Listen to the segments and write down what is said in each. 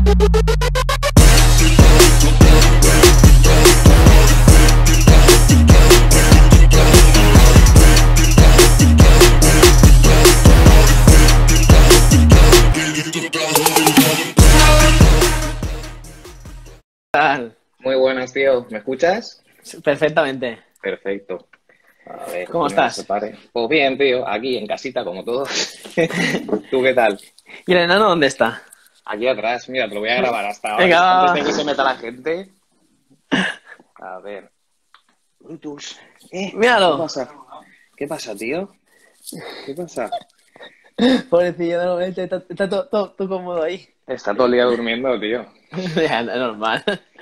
Muy buenas, tío. ¿Me escuchas? Perfectamente. Perfecto. A ver, ¿Cómo estás? Pues bien, tío. Aquí en casita, como todos. ¿Tú qué tal? ¿Y el enano dónde está? Aquí atrás. Mira, te lo voy a grabar hasta ahora. Venga. Antes de que se meta la gente. A ver. Bluetooth. Míralo. ¿Qué pasa? ¿Qué pasa, tío? ¿Qué pasa? Pobrecillo, no, está todo cómodo ahí. Está todo el día durmiendo, tío. Ya, normal.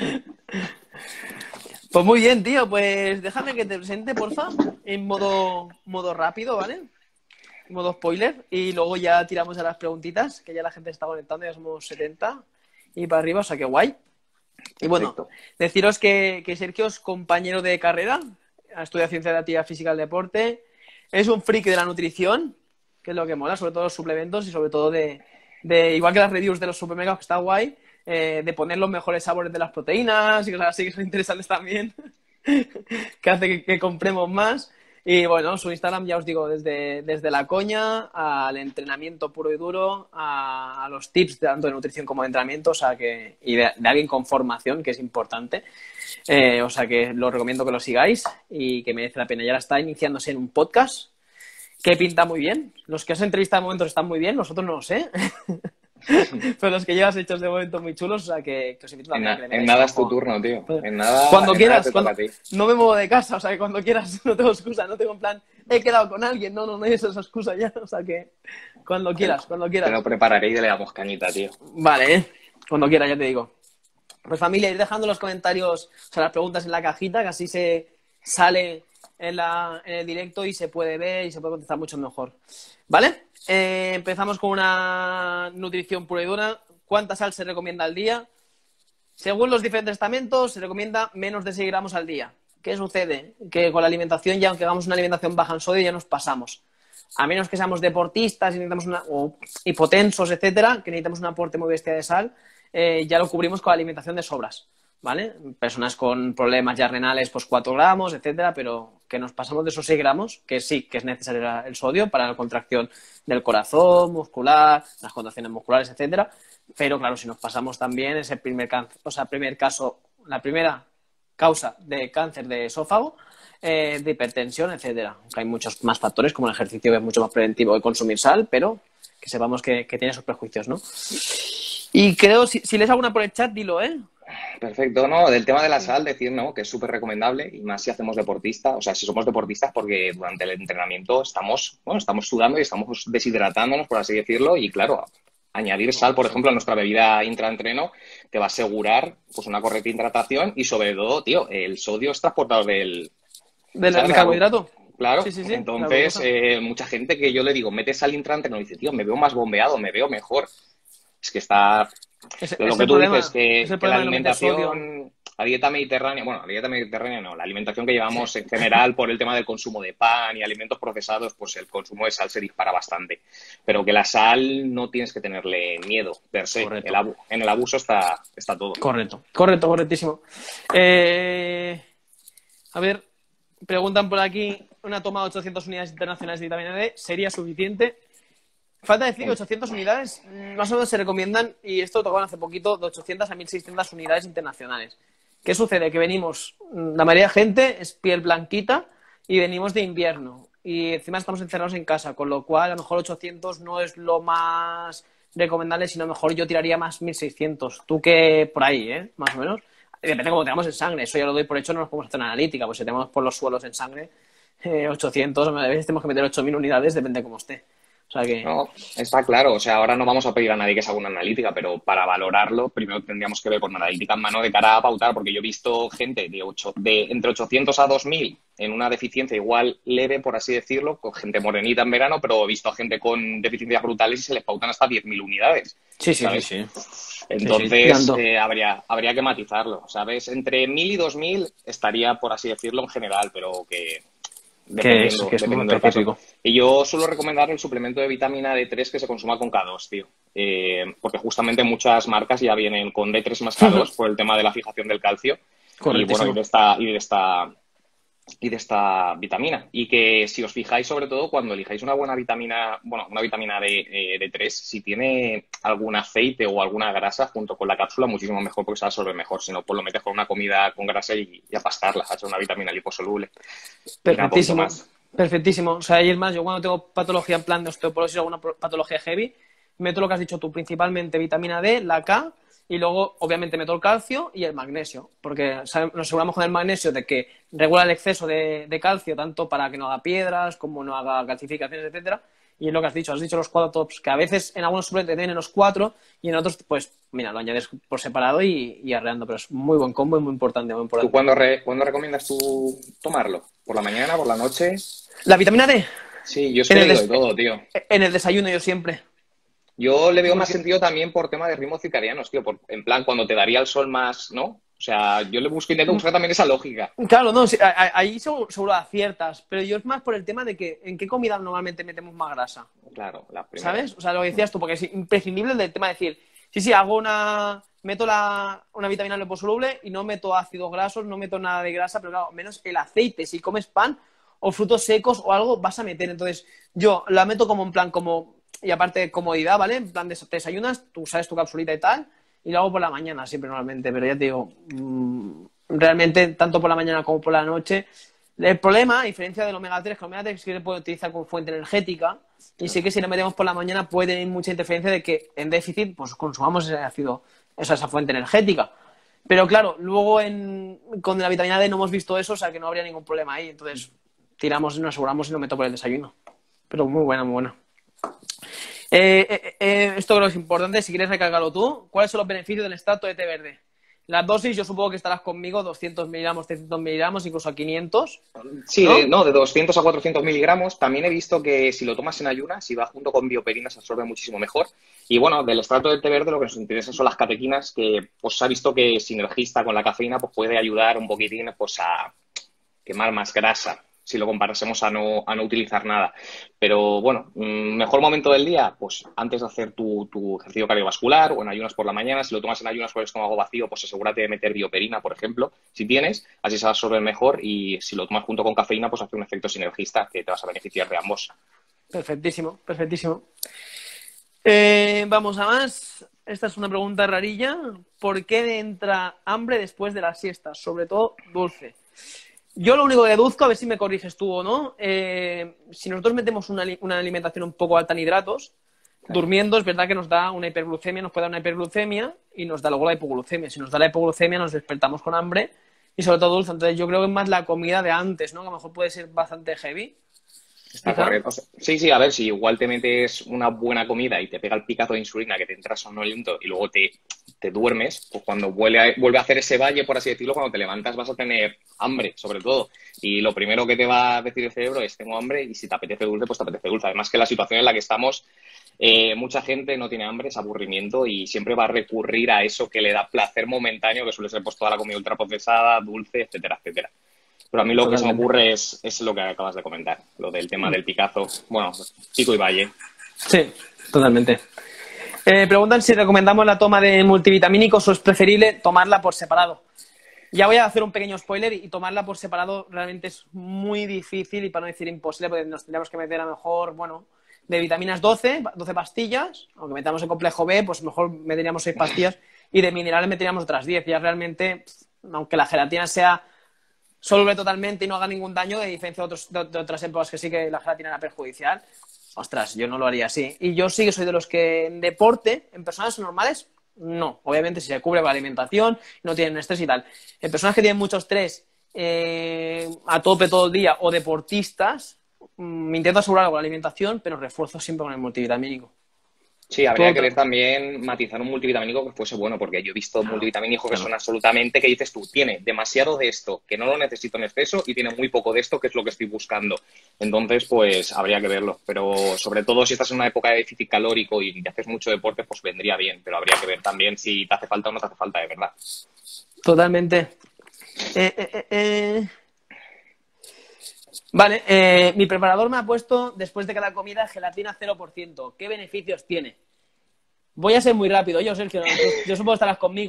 Pues muy bien, tío. Pues déjame que te presente, porfa, en modo rápido, ¿vale? Modo spoiler. Y luego ya tiramos a las preguntitas, que ya la gente está conectando, ya somos 70 y para arriba, o sea que guay. Y bueno, Perfecto. deciros que Sergio es compañero de carrera, estudia Ciencia de la Actividad Física del Deporte, es un friki de la nutrición, que es lo que mola, sobre todo los suplementos y sobre todo de igual que las reviews de los supermercados, que está guay, de poner los mejores sabores de las proteínas y cosas así que son interesantes también, que hace que compremos más. Y bueno, su Instagram, ya os digo, desde la coña al entrenamiento puro y duro, a los tips tanto de nutrición como de entrenamiento, o sea que, y de alguien con formación, que es importante. O sea que lo recomiendo que lo sigáis y que merece la pena. Ya ahora está iniciándose en un podcast que pinta muy bien. Los que has entrevistado de momento están muy bien, nosotros no lo sé. Pero los que llevas hechos de momento muy chulos, o sea que os invito también a que le En metáis nada un es tu ojo. turno, tío. En nada, Cuando en nada quieras, te toca a ti. no me muevo de casa, o sea que cuando quieras, no tengo excusa, no tengo en plan, he quedado con alguien, no hay esa excusa ya, o sea que cuando quieras. Te lo prepararé y le damos cañita, tío. Vale, cuando quieras, ya te digo. Pues familia, ir dejando los comentarios, o sea, las preguntas en la cajita, que así se sale en el directo y se puede ver y se puede contestar mucho mejor. ¿Vale? Empezamos con una nutrición pura y dura. ¿Cuánta sal se recomienda al día? Según los diferentes estamentos, se recomienda menos de 6 gramos al día. ¿Qué sucede? Que con la alimentación, ya aunque hagamos una alimentación baja en sodio, ya nos pasamos. A menos que seamos deportistas y necesitamos o hipotensos, etcétera, que necesitamos un aporte muy bestia de sal, ya lo cubrimos con la alimentación de sobras, ¿vale? Personas con problemas ya renales, pues 4 gramos, etcétera, pero que nos pasamos de esos 6 gramos, que sí que es necesario el sodio para la contracción del corazón, muscular, las contracciones musculares, etcétera. Pero claro, si nos pasamos también ese primer caso, la primera causa de cáncer de esófago, de hipertensión, etcétera. Aunque hay muchos más factores, como el ejercicio, que es mucho más preventivo que consumir sal, pero que sepamos que tiene esos prejuicios, ¿no? Y creo, si lees alguna por el chat, dilo, ¿eh? Perfecto, ¿no? Del tema de la sal, decir, ¿no? Que es súper recomendable y más si hacemos deportistas, o sea, si somos deportistas, porque durante el entrenamiento estamos sudando y estamos deshidratándonos, por así decirlo, y claro, añadir sal, por ejemplo, a nuestra bebida intraentreno te va a asegurar pues una correcta hidratación y sobre todo, tío, el sodio es transportador del carbohidrato. Claro, Sí. entonces mucha gente que yo le digo, mete sal intraentreno y dice, tío, me veo más bombeado, me veo mejor. Es que está... Lo que tú dices, que la alimentación, la dieta mediterránea, bueno, la dieta mediterránea no, la alimentación que llevamos en general por el tema del consumo de pan y alimentos procesados, pues el consumo de sal se dispara bastante. Pero que la sal no tienes que tenerle miedo, per se. En el abuso está todo. Correctísimo. A ver, preguntan por aquí, una toma de 800 unidades internacionales de vitamina D, ¿sería suficiente? Falta decir que 800 unidades más o menos se recomiendan, y esto lo tocaban hace poquito, de 800 a 1600 unidades internacionales. ¿Qué sucede? Que venimos, la mayoría de gente es piel blanquita y venimos de invierno. Y encima estamos encerrados en casa, con lo cual a lo mejor 800 no es lo más recomendable, sino mejor yo tiraría más 1600. Tú que por ahí, más o menos. Depende de cómo tengamos en sangre, eso ya lo doy por hecho, no nos podemos hacer una analítica, pues si tenemos por los suelos en sangre 800, a veces tenemos que meter 8000 unidades, depende de cómo esté. O sea que... No, está claro. O sea, ahora no vamos a pedir a nadie que se haga una analítica, pero para valorarlo, primero tendríamos que ver con una analítica en mano de cara a pautar, porque yo he visto gente de entre 800 a 2000 en una deficiencia igual leve, por así decirlo, con gente morenita en verano, pero he visto a gente con deficiencias brutales y se les pautan hasta 10.000 unidades. Sí. Entonces, habría que matizarlo, ¿sabes? Entre 1.000 y 2.000 estaría, por así decirlo, en general, pero que... Dependiendo del caso. Y yo suelo recomendar el suplemento de vitamina D3 que se consuma con K2, tío. porque justamente muchas marcas ya vienen con D3 más K2 por el tema de la fijación del calcio y bueno, y de esta vitamina. Y que si os fijáis, sobre todo, cuando elijáis una buena vitamina, bueno, una vitamina D3, si tiene algún aceite o alguna grasa junto con la cápsula, muchísimo mejor porque se absorbe mejor. Si no, pues lo metes con una comida con grasa y a pastarla, a hacer una vitamina liposoluble. Perfectísimo. Perfectísimo. O sea, y es más, yo cuando tengo patología en plan de osteoporosis o alguna patología heavy, meto lo que has dicho tú, principalmente vitamina D, la K, y luego, obviamente, meto el calcio y el magnesio, porque nos aseguramos con el magnesio de que regula el exceso de calcio, tanto para que no haga piedras, como no haga calcificaciones, etcétera. Y es lo que has dicho los 4 tops, que a veces en algunos suplementos tienen los 4 y en otros, pues, mira, lo añades por separado y arreando, pero es muy buen combo y muy importante, muy importante. ¿Tú cuándo recomiendas tú tomarlo? ¿Por la mañana, por la noche? ¿La vitamina D? Sí, yo es que le digo de todo, tío. En el desayuno yo siempre. Yo le veo más sentido también por tema de ritmos circadianos, tío. En plan, cuando te daría el sol más, ¿no? O sea, yo intento buscar también esa lógica. Claro, no, sí, ahí seguro aciertas, pero yo es más por el tema de que en qué comida normalmente metemos más grasa. Claro, la primera. ¿Sabes? O sea, lo que decías tú, porque es imprescindible del tema de decir, sí, meto una vitamina liposoluble y no meto ácidos grasos, no meto nada de grasa, pero claro, menos el aceite. Si comes pan o frutos secos o algo, vas a meter. Entonces, yo la meto como en plan, y aparte de comodidad, ¿vale? En plan, te desayunas, tú sabes tu capsulita y tal, y lo hago por la mañana siempre normalmente, pero ya te digo, realmente tanto por la mañana como por la noche. El problema, a diferencia del omega 3, que el omega 3 sí que se puede utilizar como fuente energética, y sí que si lo metemos por la mañana puede tener mucha interferencia de que en déficit pues consumamos ese ácido, esa fuente energética. Pero claro, luego con la vitamina D no hemos visto eso, o sea que no habría ningún problema ahí. Entonces tiramos, nos aseguramos y lo meto por el desayuno. Pero muy buena, muy buena. Esto creo que es importante, si quieres recargarlo tú. ¿Cuáles son los beneficios del extracto de té verde? Las dosis, yo supongo que estarás conmigo, 200 miligramos, 300 miligramos, incluso a 500. Sí, ¿no? De 200 a 400 miligramos. También he visto que si lo tomas en ayunas, si va junto con bioperina, se absorbe muchísimo mejor. Y bueno, del extracto de té verde lo que nos interesa son las catequinas, que pues se ha visto que sinergista con la cafeína pues puede ayudar un poquitín pues a quemar más grasa, si lo comparásemos a no utilizar nada. Pero bueno, mejor momento del día, pues antes de hacer tu ejercicio cardiovascular o en ayunas por la mañana. Si lo tomas en ayunas por el estómago vacío, pues asegúrate de meter bioperina, por ejemplo, si tienes, así se va a absorber mejor, y si lo tomas junto con cafeína, pues hace un efecto sinergista que te vas a beneficiar de ambos. Perfectísimo, perfectísimo. Vamos a más. Esta es una pregunta rarilla. ¿Por qué entra hambre después de la siesta? Sobre todo dulce. Yo lo único que deduzco, a ver si me corriges tú o no, si nosotros metemos una alimentación un poco alta en hidratos, claro, durmiendo es verdad que nos da una hiperglucemia, nos puede dar una hiperglucemia y nos da luego la hipoglucemia. Si nos da la hipoglucemia nos despertamos con hambre y sobre todo dulce. Entonces yo creo que es más la comida de antes, ¿no? Que a lo mejor puede ser bastante heavy. Está correcto. O sea, sí, a ver, si igual te metes una buena comida y te pega el picazo de insulina que te entra somnoliento y luego te duermes, pues cuando vuelve a hacer ese valle, por así decirlo, cuando te levantas vas a tener hambre, sobre todo. Y lo primero que te va a decir el cerebro es tengo hambre, y si te apetece dulce, pues te apetece dulce. Además que la situación en la que estamos, mucha gente no tiene hambre, es aburrimiento y siempre va a recurrir a eso que le da placer momentáneo, que suele ser pues toda la comida ultraprocesada, dulce, etcétera, etcétera. Pero a mí lo que se me ocurre es lo que acabas de comentar, lo del tema del picazo. Bueno, pico y valle. Sí, totalmente. Preguntan si recomendamos la toma de multivitamínicos o es preferible tomarla por separado. Ya voy a hacer un pequeño spoiler, y tomarla por separado realmente es muy difícil, y para no decir imposible, porque nos tendríamos que meter a mejor, bueno, de vitaminas 12 pastillas, aunque metamos el complejo B, pues mejor meteríamos 6 pastillas, y de minerales meteríamos otras 10. Ya realmente, aunque la gelatina sea soluble totalmente y no haga ningún daño, de diferencia de otras épocas que sí que la gelatina era perjudicial, ostras, yo no lo haría así. Y yo sí que soy de los que en deporte, en personas normales, no. Obviamente si se cubre con la alimentación, no tienen estrés y tal. En personas que tienen mucho estrés a tope todo el día, o deportistas, me intento asegurar con la alimentación, pero refuerzo siempre con el multivitamínico. Sí, habría que ver también, matizar un multivitamínico que fuese bueno, porque yo he visto multivitamínicos que son absolutamente, que dices tú, tiene demasiado de esto, que no lo necesito en exceso, y tiene muy poco de esto, que es lo que estoy buscando. Entonces, pues habría que verlo. Pero sobre todo si estás en una época de déficit calórico y te haces mucho deporte, pues vendría bien. Pero habría que ver también si te hace falta o no te hace falta, de verdad. Totalmente. Vale, mi preparador me ha puesto después de cada comida gelatina 0%. ¿Qué beneficios tiene? Voy a ser muy rápido. Yo, Sergio, yo supongo que estarás conmigo.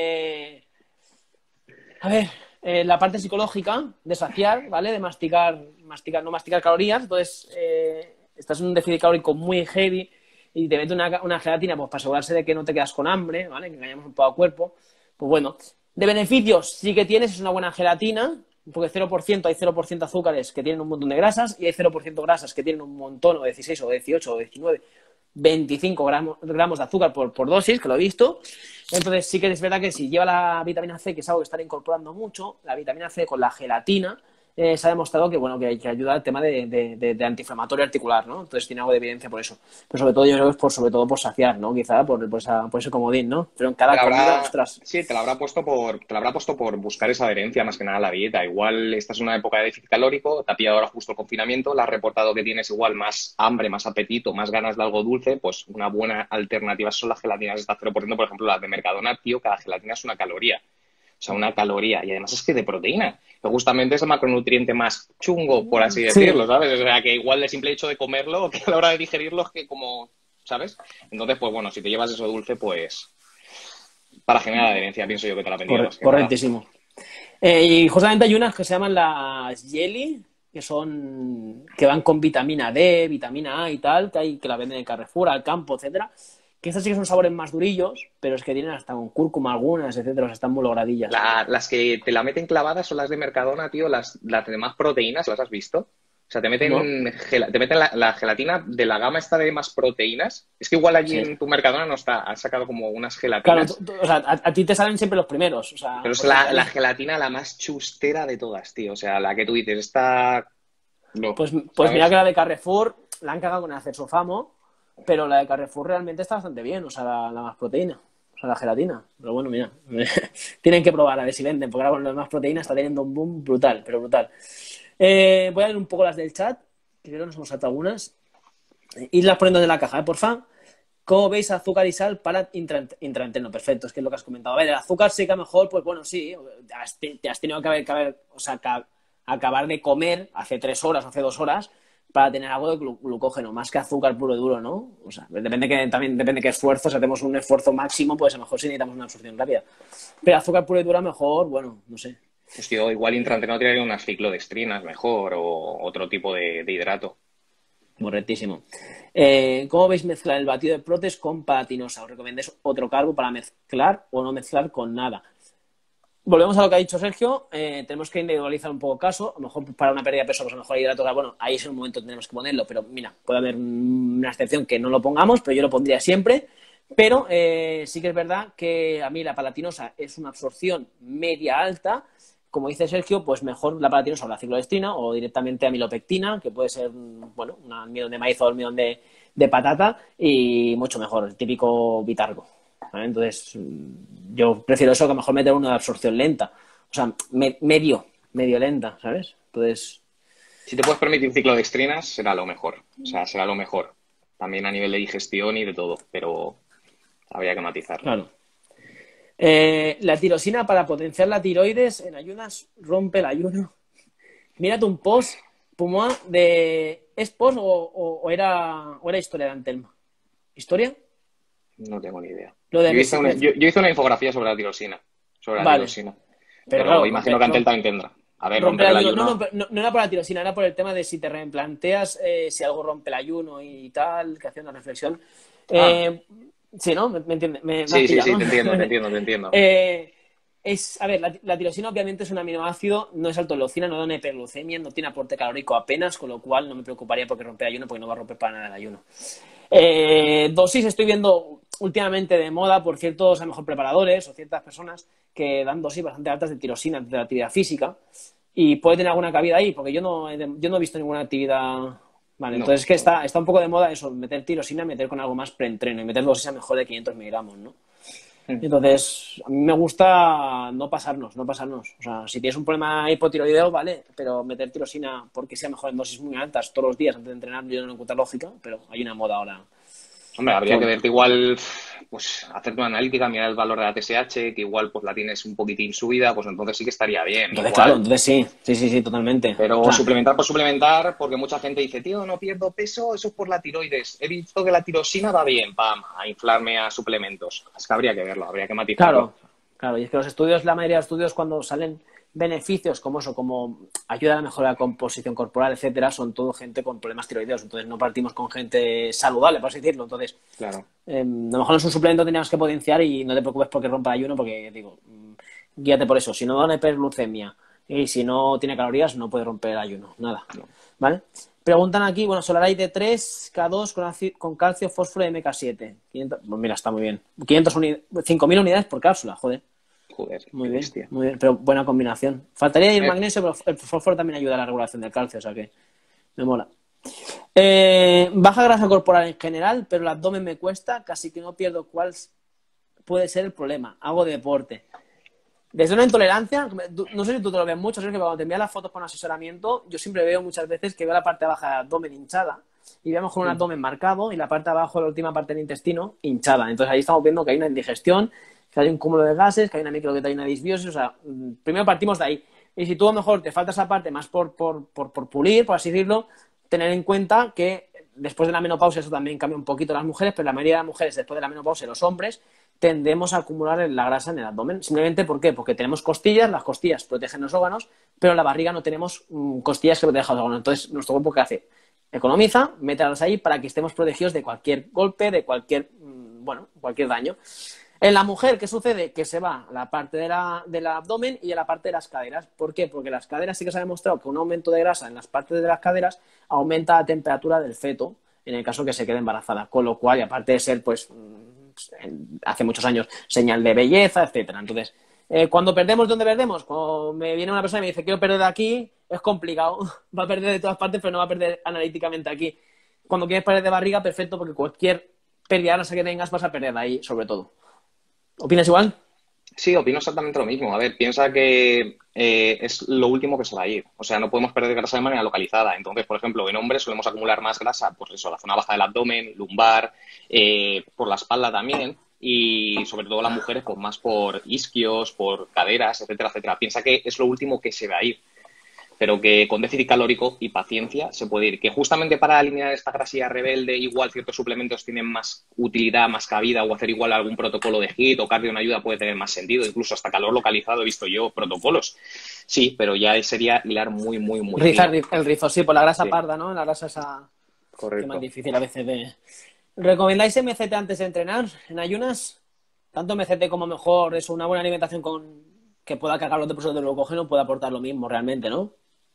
A ver, la parte psicológica de saciar, ¿vale? De no masticar calorías. Entonces, estás en un déficit calórico muy heavy y te mete una gelatina pues para asegurarse de que no te quedas con hambre, ¿vale? Que engañamos un poco al cuerpo. Pues bueno, de beneficios sí que tienes, es una buena gelatina, porque 0% hay 0% azúcares que tienen un montón de grasas y hay 0% grasas que tienen un montón, o 16, o 18, o 19, 25 gramos de azúcar por dosis, que lo he visto. Entonces sí que es verdad que si lleva la vitamina C, que es algo que están incorporando mucho, la vitamina C con la gelatina, se ha demostrado que, bueno, que ayuda al tema de antiinflamatorio articular, ¿no? Entonces tiene algo de evidencia por eso. Pero sobre todo yo creo que es sobre todo por saciar, ¿no? Quizá por ese comodín, ¿no? Pero en cada comida, ostras. Sí, te la habrá puesto por buscar esa adherencia más que nada a la dieta. Igual esta es una época de déficit calórico, te ha pillado ahora justo el confinamiento, le has reportado que tienes igual más hambre, más apetito, más ganas de algo dulce, pues una buena alternativa son las gelatinas de 0%, por ejemplo, las de Mercadona, tío, cada gelatina es una caloría. O sea, una caloría. Y además es que de proteína. Que justamente es el macronutriente más chungo, por así decirlo, ¿sabes? O sea, que igual el simple hecho de comerlo, que a la hora de digerirlo es que como, ¿sabes? Entonces, pues bueno, si te llevas eso dulce, pues para generar adherencia, pienso yo que te la vendría. Correctísimo. Y justamente hay unas que se llaman las Jelly, que van con vitamina D, vitamina A y tal, que la venden en Carrefour, al campo, etcétera. Que estas sí que son sabores más durillos, pero es que tienen hasta con cúrcuma algunas, etcétera, o sea, están muy logradillas. Las que te la meten clavada son las de Mercadona, tío, las de más proteínas, ¿las has visto? O sea, te meten, ¿no? Te meten la gelatina de la gama esta de más proteínas. Es que igual allí en tu Mercadona no está, has sacado como unas gelatinas. Claro, o sea, a ti te salen siempre los primeros. O sea, pero es la gelatina la más chustera de todas, tío. O sea, la que tú dices, esta... No, pues mira que la de Carrefour la han cagado con el acesofamo, pero la de Carrefour realmente está bastante bien, o sea, la más proteína, o sea, la gelatina. Pero bueno, mira, tienen que probar a ver si venden, porque ahora con las más proteínas está teniendo un boom brutal, pero brutal. Voy a ver un poco las del chat, que creo que nos hemos saltado algunas. Irlas poniendo en la caja, porfa. ¿Cómo veis azúcar y sal para intraentreno? Perfecto, es que es lo que has comentado. A ver, el azúcar sí que mejor, pues bueno, sí, te has tenido que acabar de comer hace 3 horas, hace 2 horas, para tener algo de glucógeno, más que azúcar puro y duro, ¿no? O sea, también depende de qué esfuerzo. Si hacemos un esfuerzo máximo, pues a lo mejor sí necesitamos una absorción rápida. Pero azúcar puro y duro mejor, bueno, no sé. Pues tío, igual intraentreno tiraría unas ciclodestrinas mejor o otro tipo de hidrato. Correctísimo. ¿Cómo veis mezclar el batido de protes con palatinosa? ¿Os recomendáis otro carbo para mezclar o no mezclar con nada? Volvemos a lo que ha dicho Sergio. Tenemos que individualizar un poco el caso. A lo mejor para una pérdida de peso, pues a lo mejor el hidrato, bueno, ahí es el momento que tenemos que ponerlo, pero mira, puede haber una excepción que no lo pongamos, pero yo lo pondría siempre. Pero sí que es verdad que a mí la palatinosa es una absorción media-alta. Como dice Sergio, pues mejor la palatinosa o la ciclodestrina o directamente amilopectina, que puede ser, bueno, un almidón de maíz o almidón de patata, y mucho mejor, el típico Vitargo, ¿vale? Entonces, yo prefiero eso que mejor meter una de absorción lenta. O sea, medio lenta, ¿sabes? Entonces... Si te puedes permitir ciclodestrinas, será lo mejor. O sea, será lo mejor. También a nivel de digestión y de todo, pero habría que matizar. Claro. La tirosina para potenciar la tiroides en ayunas rompe el ayuno. Mírate un post, Puma, ¿es post o era historia de Antelma? ¿Historia? No tengo ni idea. Yo hice una infografía sobre la tirosina. Pero imagino que Antel también tendrá. A ver, romper el ayuno. No era por la tirosina, era por el tema de si te replanteas si algo rompe el ayuno y tal, que hacía una reflexión. Sí, ¿no? ¿Me entiendes? Sí, te entiendo. A ver, la tirosina obviamente es un aminoácido, no es alto en leucina, no da una hiperglucemia, no tiene aporte calórico apenas, con lo cual no me preocuparía porque rompe el ayuno, porque no va a romper para nada el ayuno. Dosis estoy viendo últimamente de moda por ciertos, a lo mejor, preparadores o ciertas personas que dan dosis bastante altas de tirosina de la actividad física, y puede tener alguna cabida ahí, porque yo no he visto ninguna actividad... Vale, no, entonces es que está un poco de moda eso, meter tirosina, meter con algo más preentreno y meter dosis a mejor de 500 miligramos, ¿no? Entonces, a mí me gusta no pasarnos. O sea, si tienes un problema hipotiroideo, vale, pero meter tirosina porque sea mejor en dosis muy altas todos los días antes de entrenar, yo no encuentro lógica, pero hay una moda ahora Hombre, habría que verte igual, pues hacerte una analítica, mirar el valor de la TSH, que igual pues la tienes un poquitín subida, pues entonces sí que estaría bien, Entonces, claro, igual. entonces sí, totalmente. O Pero sea, suplementar por suplementar, porque mucha gente dice, tío, no pierdo peso, eso es por la tiroides. He visto que la tirosina va bien, pam, a inflarme a suplementos. Es que habría que verlo, habría que matizarlo. claro, claro. Y es que los estudios, la mayoría de los estudios, cuando salen beneficios como eso, como ayuda a la mejora de la composición corporal, etcétera, son todo gente con problemas tiroideos. Entonces no partimos con gente saludable, por así decirlo. Entonces, Claro. a lo mejor no es un suplemento que teníamos que potenciar y no te preocupes porque rompa ayuno, porque digo, guíate por eso. Si no da una hiperglucemia y si no tiene calorías, no puede romper el ayuno, nada. No. ¿Vale? Preguntan aquí, bueno, Solarite 3, K2 con calcio, fósforo y MK7. 500, pues mira, está muy bien. 5.000 unidades por cápsula, joder. Joder, Muy qué bien, bestia. muy bien, pero buena combinación. Faltaría ir Eh, magnesio, pero el fósforo también ayuda a la regulación del calcio, o sea que me mola. Baja grasa corporal en general, pero el abdomen me cuesta, casi que no pierdo cuál puede ser el problema. Hago deporte. Desde una intolerancia, no sé si tú te lo ves mucho, sé que cuando te envían las fotos con asesoramiento, yo siempre veo muchas veces que veo la parte baja del abdomen hinchada y veo mejor un abdomen marcado y la parte de abajo, la última parte del intestino, hinchada. Entonces ahí estamos viendo que hay una indigestión, que hay un cúmulo de gases, que hay una hay una disbiosis, o sea, primero partimos de ahí. Y si tú a lo mejor te falta esa parte más por pulir, por así decirlo, tener en cuenta que después de la menopausia eso también cambia un poquito las mujeres, pero la mayoría de las mujeres después de la menopausia, los hombres, tendemos a acumular la grasa en el abdomen. Simplemente, ¿por qué? Porque tenemos costillas, las costillas protegen los órganos, pero en la barriga no tenemos costillas que protejan los órganos. Entonces, nuestro cuerpo, ¿qué hace? Economiza, mételas ahí para que estemos protegidos de cualquier golpe, de cualquier, cualquier daño. En la mujer, ¿qué sucede? Que se va la parte del abdomen y a la parte de las caderas. ¿Por qué? Porque las caderas sí que se ha demostrado que un aumento de grasa en las partes de las caderas aumenta la temperatura del feto en el caso que se quede embarazada. Con lo cual, y aparte de ser, pues, hace muchos años, señal de belleza, etcétera. Entonces, cuando perdemos, ¿dónde perdemos? Cuando me viene una persona y me dice, quiero perder de aquí, es complicado. Va a perder de todas partes, pero no va a perder analíticamente aquí. Cuando quieres perder de barriga, perfecto, porque cualquier pérdida de grasa que tengas vas a perder de ahí, sobre todo. ¿Opinas igual? Sí, opino exactamente lo mismo. A ver, piensa que es lo último que se va a ir. O sea, no podemos perder grasa de manera localizada. Entonces, por ejemplo, en hombres solemos acumular más grasa, pues eso, la zona baja del abdomen, lumbar, por la espalda también. Y sobre todo las mujeres, pues más por isquios, por caderas, etcétera, etcétera. Piensa que es lo último que se va a ir, pero que con déficit calórico y paciencia se puede ir. Que justamente para eliminar esta grasilla rebelde, igual ciertos suplementos tienen más utilidad, más cabida, o hacer igual algún protocolo de HIIT o cardio en ayuda puede tener más sentido. Incluso hasta calor localizado he visto yo protocolos. Sí, pero ya sería hilar muy, muy, muy Rizar fino. el rizo, sí, por la grasa Sí, parda, ¿no? La grasa esa que es más correcto. difícil a veces de... ¿Recomendáis MCT antes de entrenar en ayunas? Tanto MCT como mejor es una buena alimentación con que pueda cargar los depósitos de glucógeno puede aportar lo mismo realmente, ¿no?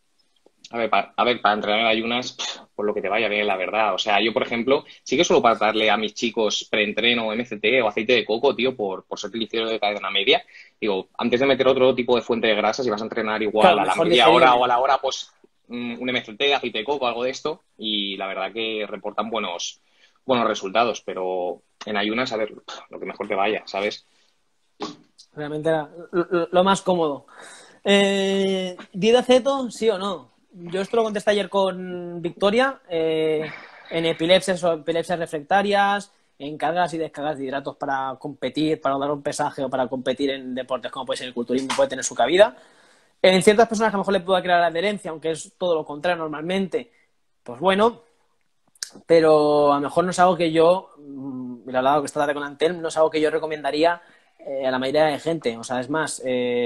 Para entrenar en ayunas, por lo que te vaya bien, la verdad. O sea, yo, por ejemplo, sí que suelo darle a mis chicos preentreno, MCT o aceite de coco, tío, por ser triglicéridos de cadena media. Digo, antes de meter otro tipo de fuente de grasa, si vas a entrenar igual Claro, a la mejor media hora o digerible. a la hora, pues un MCT, aceite de coco, algo de esto. Y la verdad que reportan buenos resultados. Pero en ayunas, a ver, lo que mejor te vaya, ¿sabes? Realmente era lo más cómodo. ¿Dieta ceto, sí o no? Yo esto lo contesté ayer con Victoria, en epilepsias o epilepsias refractarias, en cargas y descargas de hidratos para competir, para dar un pesaje o para competir en deportes como puede ser el culturismo, puede tener su cabida. En ciertas personas que a lo mejor le pueda crear adherencia, aunque es todo lo contrario normalmente, pues bueno, pero a lo mejor no es algo que yo, y lo he hablado que esta tarde con Antel, no es algo que yo recomendaría a la mayoría de gente. O sea, es más,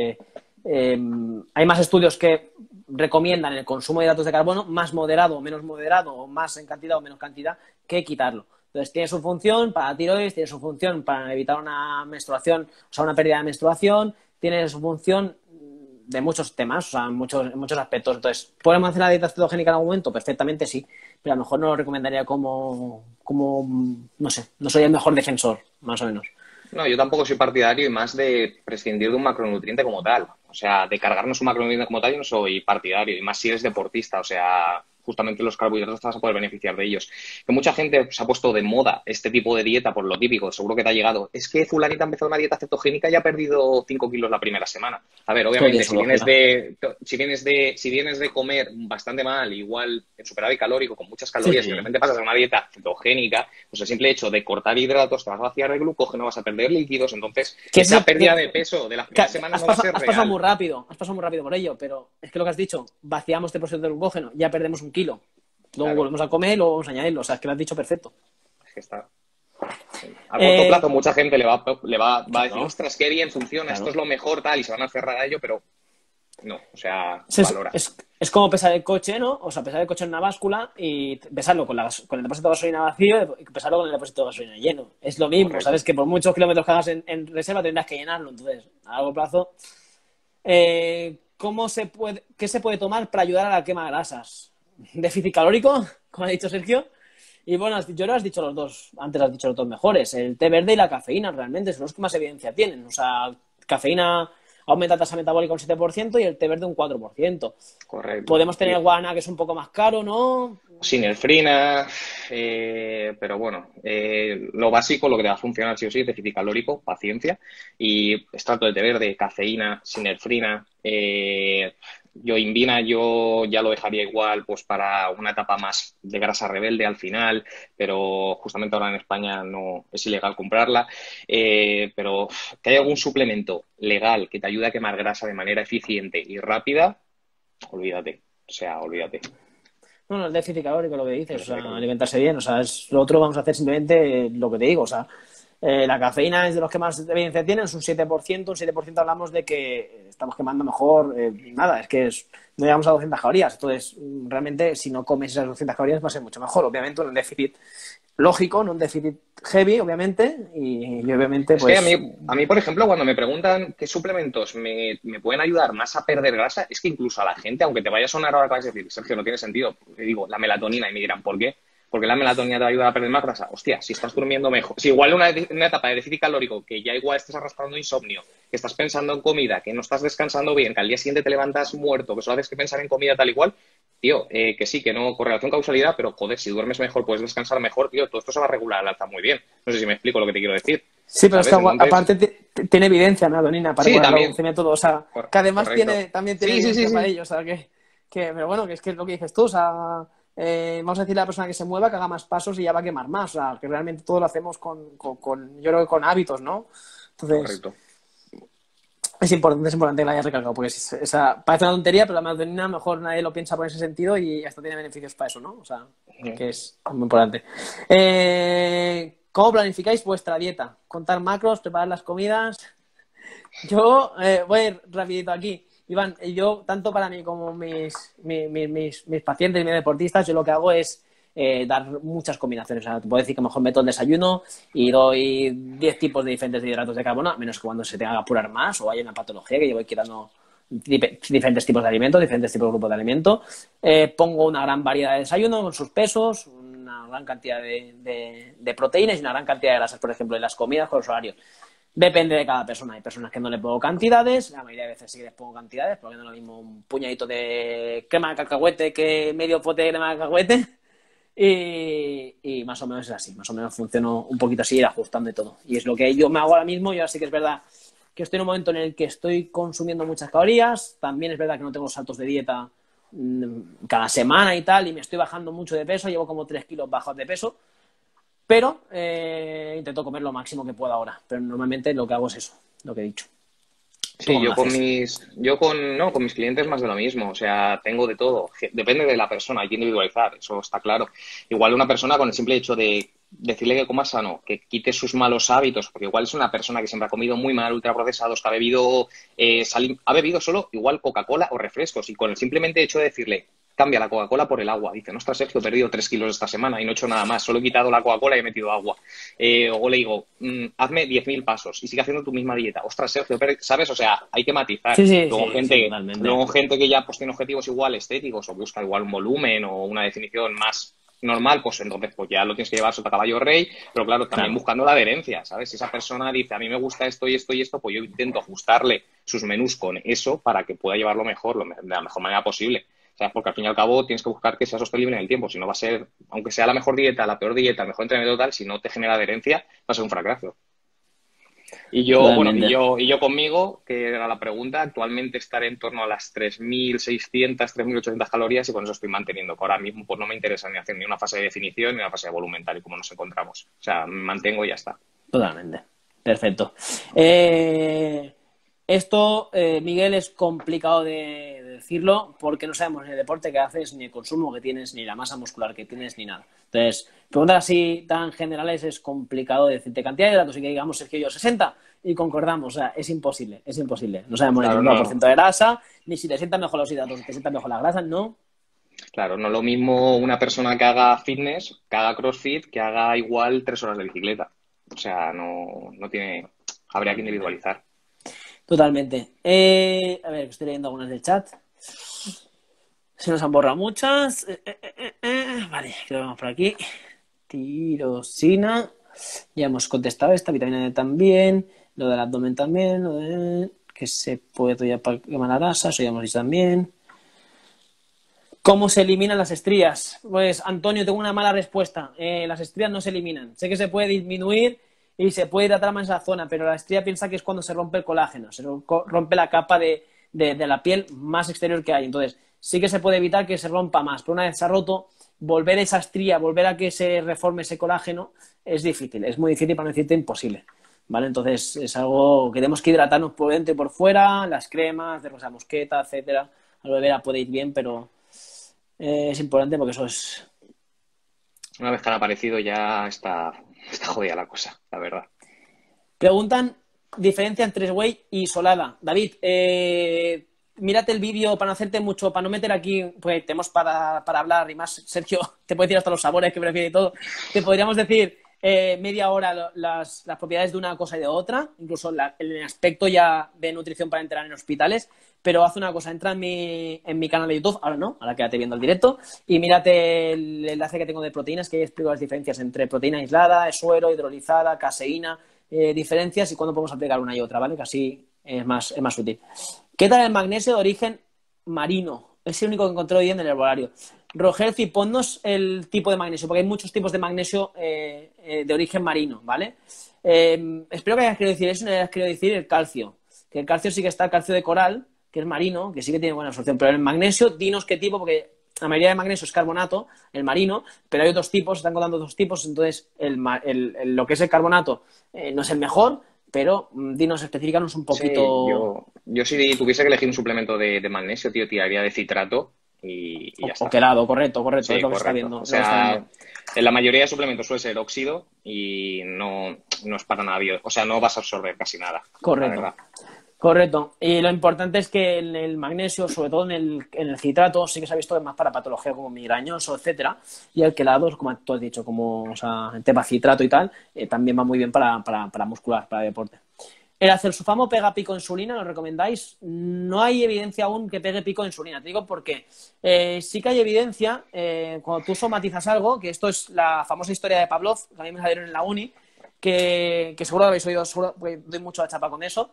hay más estudios que recomiendan el consumo de hidratos de carbono más moderado o menos moderado, o más en cantidad o menos cantidad, que quitarlo. Entonces, tiene su función para tiroides, tiene su función para evitar una menstruación, o sea, una pérdida de menstruación, tiene su función de muchos temas, o sea, en muchos aspectos. Entonces, ¿podemos hacer la dieta cetogénica en algún momento? Perfectamente sí, pero a lo mejor no lo recomendaría no sé, no soy el mejor defensor, más o menos. No, yo tampoco soy partidario y más de prescindir de un macronutriente como tal. O sea, de cargarnos un macronutriente como tal, yo no soy partidario. Y más si eres deportista. O sea, justamente los carbohidratos te vas a poder beneficiar de ellos. Que mucha gente se ha puesto de moda este tipo de dieta por lo típico, seguro que te ha llegado. Es que fulanita ha empezado una dieta cetogénica y ha perdido 5 kilos la primera semana. A ver, obviamente, si vienes de comer bastante mal, igual en superávit calórico, con muchas calorías, y de repente pasas a una dieta cetogénica, pues el simple hecho de cortar hidratos te vas a vaciar de glucógeno, vas a perder líquidos, entonces esa pérdida de peso de la primera semana no va a ser real. Has pasado muy rápido por ello, pero es que lo que has dicho, vaciamos este proceso de glucógeno, ya perdemos 1 kilo. Luego volvemos a comer y luego vamos a añadirlo. O sea, es que lo has dicho perfecto. Es que está... A corto plazo mucha gente le va a decir, ostras, qué bien funciona, esto es lo mejor, tal, y se van a aferrar a ello, pero no, o sea, valora. Es como pesar el coche, ¿no? O sea, pesar el coche en una báscula y pesarlo con el depósito de gasolina vacío y pesarlo con el depósito de gasolina lleno. Es lo mismo, ¿sabes? Que por muchos kilómetros que hagas en reserva tendrás que llenarlo. Entonces, a largo plazo, ¿qué se puede tomar para ayudar a la quema de grasas? Déficit calórico, como ha dicho Sergio. Y bueno, yo lo has dicho los dos, antes has dicho los dos mejores, el té verde y la cafeína realmente son los que más evidencia tienen. O sea, cafeína aumenta la tasa metabólica un 7% y el té verde un 4%. Correcto. Podemos tener guarana, que es un poco más caro, ¿no? Sinerfrina, pero bueno, lo básico, lo que te va a funcionar sí o sí, déficit calórico, paciencia, y extracto de té verde, cafeína, sinerfrina, yoimbina yo ya lo dejaría igual pues para una etapa más de grasa rebelde al final, pero justamente ahora en España no es ilegal comprarla, pero que haya algún suplemento legal que te ayude a quemar grasa de manera eficiente y rápida, olvídate, o sea, olvídate. No, el déficit calórico, lo que dices, o sea, alimentarse bien, o sea, lo otro vamos a hacer simplemente lo que te digo, o sea, la cafeína es de los que más evidencia tienen, es un 7% hablamos de que estamos quemando mejor, nada, es que no llegamos a 200 calorías, entonces realmente si no comes esas 200 calorías va a ser mucho mejor, obviamente un déficit lógico, no un déficit heavy, obviamente, y obviamente pues... Es que a mí, por ejemplo, cuando me preguntan qué suplementos me pueden ayudar más a perder grasa, es que incluso a la gente, aunque te vaya a sonar ahora, vas a decir, Sergio, no tiene sentido, le digo, la melatonina, y me dirán, ¿por qué? Porque la melatonina te va a ayudar a perder más grasa. Hostia, si estás durmiendo mejor, si igual una etapa de déficit calórico, que ya igual estás arrastrando insomnio, que estás pensando en comida, que no estás descansando bien, que al día siguiente te levantas muerto, que solo haces que pensar en comida tal y cual, tío, que sí, que no correlación causalidad, pero joder, si duermes mejor, puedes descansar mejor, tío, todo esto se va a regular al alza muy bien. No sé si me explico lo que te quiero decir. Sí, pero es que aparte tiene evidencia, melatonina, para sí, también. Todo, o sea, que además también tiene evidencia para ello, o sea, pero bueno, que es lo que dices tú, o sea, vamos a decirle a la persona que se mueva, que haga más pasos y ya va a quemar más, o sea, que realmente todo lo hacemos yo creo que con hábitos, ¿no? Entonces, correcto. Es importante que la hayas recalcado, porque parece una tontería, pero la melatonina a lo mejor nadie lo piensa por ese sentido y hasta tiene beneficios para eso, ¿no? O sea, que es muy importante. ¿Cómo planificáis vuestra dieta? ¿Contar macros, preparar las comidas? Yo voy a ir rapidito aquí. Iván, yo, tanto para mí como mis pacientes y mis deportistas, yo lo que hago es dar muchas combinaciones. O sea, te puedo decir que mejor meto el desayuno y doy 10 tipos de diferentes de hidratos de carbono, a menos que cuando se tenga que apurar más o haya una patología que yo voy quitando diferentes tipos de alimentos, diferentes tipos de grupos de alimentos. Pongo una gran variedad de desayuno con sus pesos, una gran cantidad de proteínas y una gran cantidad de grasas, por ejemplo, en las comidas con los horarios. Depende de cada persona. Hay personas que no le pongo cantidades, la mayoría de veces sí que les pongo cantidades, porque no es lo mismo un puñadito de crema de cacahuete que medio pote de crema de cacahuete. Y más o menos es así, más o menos funciono un poquito así, ir ajustando y todo. Y es lo que yo me hago ahora mismo. Yo sí que es verdad que estoy en un momento en el que estoy consumiendo muchas calorías. También es verdad que no tengo saltos de dieta cada semana y tal, y me estoy bajando mucho de peso. Llevo como 3 kilos bajos de peso. Pero intento comer lo máximo que pueda ahora. Pero normalmente lo que hago es eso, lo que he dicho. Sí, yo con mis clientes más de lo mismo. O sea, tengo de todo. Depende de la persona, hay que individualizar, eso está claro. Igual una persona con el simple hecho de decirle que coma sano, que quite sus malos hábitos, porque igual es una persona que siempre ha comido muy mal, ultraprocesados, que ha bebido solo igual Coca-Cola o refrescos, y con el simplemente hecho de decirle cambia la Coca-Cola por el agua. Dice, no, está Sergio, he perdido 3 kilos esta semana y no he hecho nada más, solo he quitado la Coca-Cola y he metido agua. O le digo, hazme 10.000 pasos y sigue haciendo tu misma dieta. Ostras, Sergio, ¿sabes? O sea, hay que matizar. Luego gente que ya pues tiene objetivos igual estéticos o busca igual un volumen o una definición más normal, pues entonces pues ya lo tienes que llevar sota caballo rey, pero claro, también buscando la adherencia, ¿sabes? Si esa persona dice, a mí me gusta esto y esto y esto, pues yo intento ajustarle sus menús con eso para que pueda llevarlo mejor, de la mejor manera posible. sea, porque al fin y al cabo tienes que buscar que sea sostenible en el tiempo. Si no va a ser, aunque sea la mejor dieta, la peor dieta, el mejor entrenamiento tal, si no te genera adherencia, va a ser un fracaso. Y yo, bueno, y yo conmigo, que era la pregunta, actualmente estaré en torno a las 3.600, 3.800 calorías y con eso estoy manteniendo, que ahora mismo pues no me interesa ni hacer ni una fase de definición ni una fase de volumen, tal y como nos encontramos. O sea, me mantengo y ya está. Totalmente. Perfecto. Esto, Miguel, es complicado de decirlo porque no sabemos ni el deporte que haces, ni el consumo que tienes, ni la masa muscular que tienes, ni nada. Entonces, preguntas así tan generales es complicado decirte cantidad de datos y que digamos, es que yo 60 y concordamos. O sea, es imposible, es imposible. No sabemos ni el 1% de grasa, ni si te sientan mejor los hidratos, te sientan mejor la grasa, no. Claro, no es lo mismo una persona que haga fitness, que haga CrossFit, que haga igual 3 horas de bicicleta. O sea, no tiene... Habría que individualizar. Totalmente. A ver, estoy leyendo algunas del chat. Se nos han borrado muchas. Vale, que lo vemos por aquí. Tirosina. Ya hemos contestado esta. Vitamina D también. Lo del abdomen también. Lo de... que se puede todavía para quemar la grasa. Eso ya hemos dicho también. ¿Cómo se eliminan las estrías? Pues, Antonio, tengo una mala respuesta. Las estrías no se eliminan. Sé que se puede disminuir y se puede hidratar más esa zona, pero la estría piensa que es cuando se rompe el colágeno, se rompe la capa de la piel más exterior que hay. Entonces, sí que se puede evitar que se rompa más, pero una vez se ha roto, volver esa estría, volver a que se reforme ese colágeno, es difícil, es muy difícil, para no decirte imposible. ¿Vale? Entonces, es algo que tenemos que hidratarnos por dentro y por fuera, las cremas de rosa mosqueta, etcétera. Aloe vera puede ir bien, pero es importante porque eso es... Una vez que han aparecido ya está jodida la cosa, la verdad. Preguntan diferencia entre whey y solada. David, mírate el vídeo para no hacerte mucho, para no meter aquí, pues tenemos para hablar y más, Sergio, te puede decir hasta los sabores que prefiere y todo. Te podríamos decir media hora las propiedades de una cosa y de otra, incluso el aspecto ya de nutrición para entrenar en hospitales, pero haz una cosa, entra en mi canal de YouTube, ahora no, ahora quédate viendo el directo, y mírate el enlace que tengo de proteínas, que ahí explico las diferencias entre proteína aislada, suero, hidrolizada, caseína, diferencias y cuándo podemos aplicar una y otra, ¿vale? Que así es más útil. ¿Qué tal el magnesio de origen marino? Es el único que encontré hoy en el herbolario. Rogelci, ponnos el tipo de magnesio, porque hay muchos tipos de magnesio de origen marino, ¿vale? Espero que hayas querido decir eso, no hayas querido decir el calcio. Que el calcio sí que está el calcio de coral, que es marino, que sí que tiene buena absorción, pero el magnesio, dinos qué tipo, porque la mayoría de magnesio es carbonato, el marino, pero hay otros tipos, están contando dos tipos, entonces lo que es el carbonato no es el mejor, pero dinos, específicanos un poquito. Sí, yo si tuviese que elegir un suplemento de magnesio, tío, tiraría de citrato y ya está. O quelado, correcto, sí, es lo correcto. que está viendo. O sea, en la mayoría de suplementos suele ser óxido y no es para nada o sea, no vas a absorber casi nada. Correcto. Correcto. Y lo importante es que en el magnesio, sobre todo en el citrato, sí que se ha visto que es más para patología como migrañoso, etcétera. Y el quelado, como tú has dicho, como o sea, el tema citrato y tal, también va muy bien para muscular, para deporte. ¿El acelsulfamo pega pico insulina? ¿Lo recomendáis? No hay evidencia aún que pegue pico de insulina. Te digo porque sí que hay evidencia cuando tú somatizas algo, que esto es la famosa historia de Pavlov, que a mí me salieron en la uni, que seguro habéis oído, seguro, doy mucho la chapa con eso,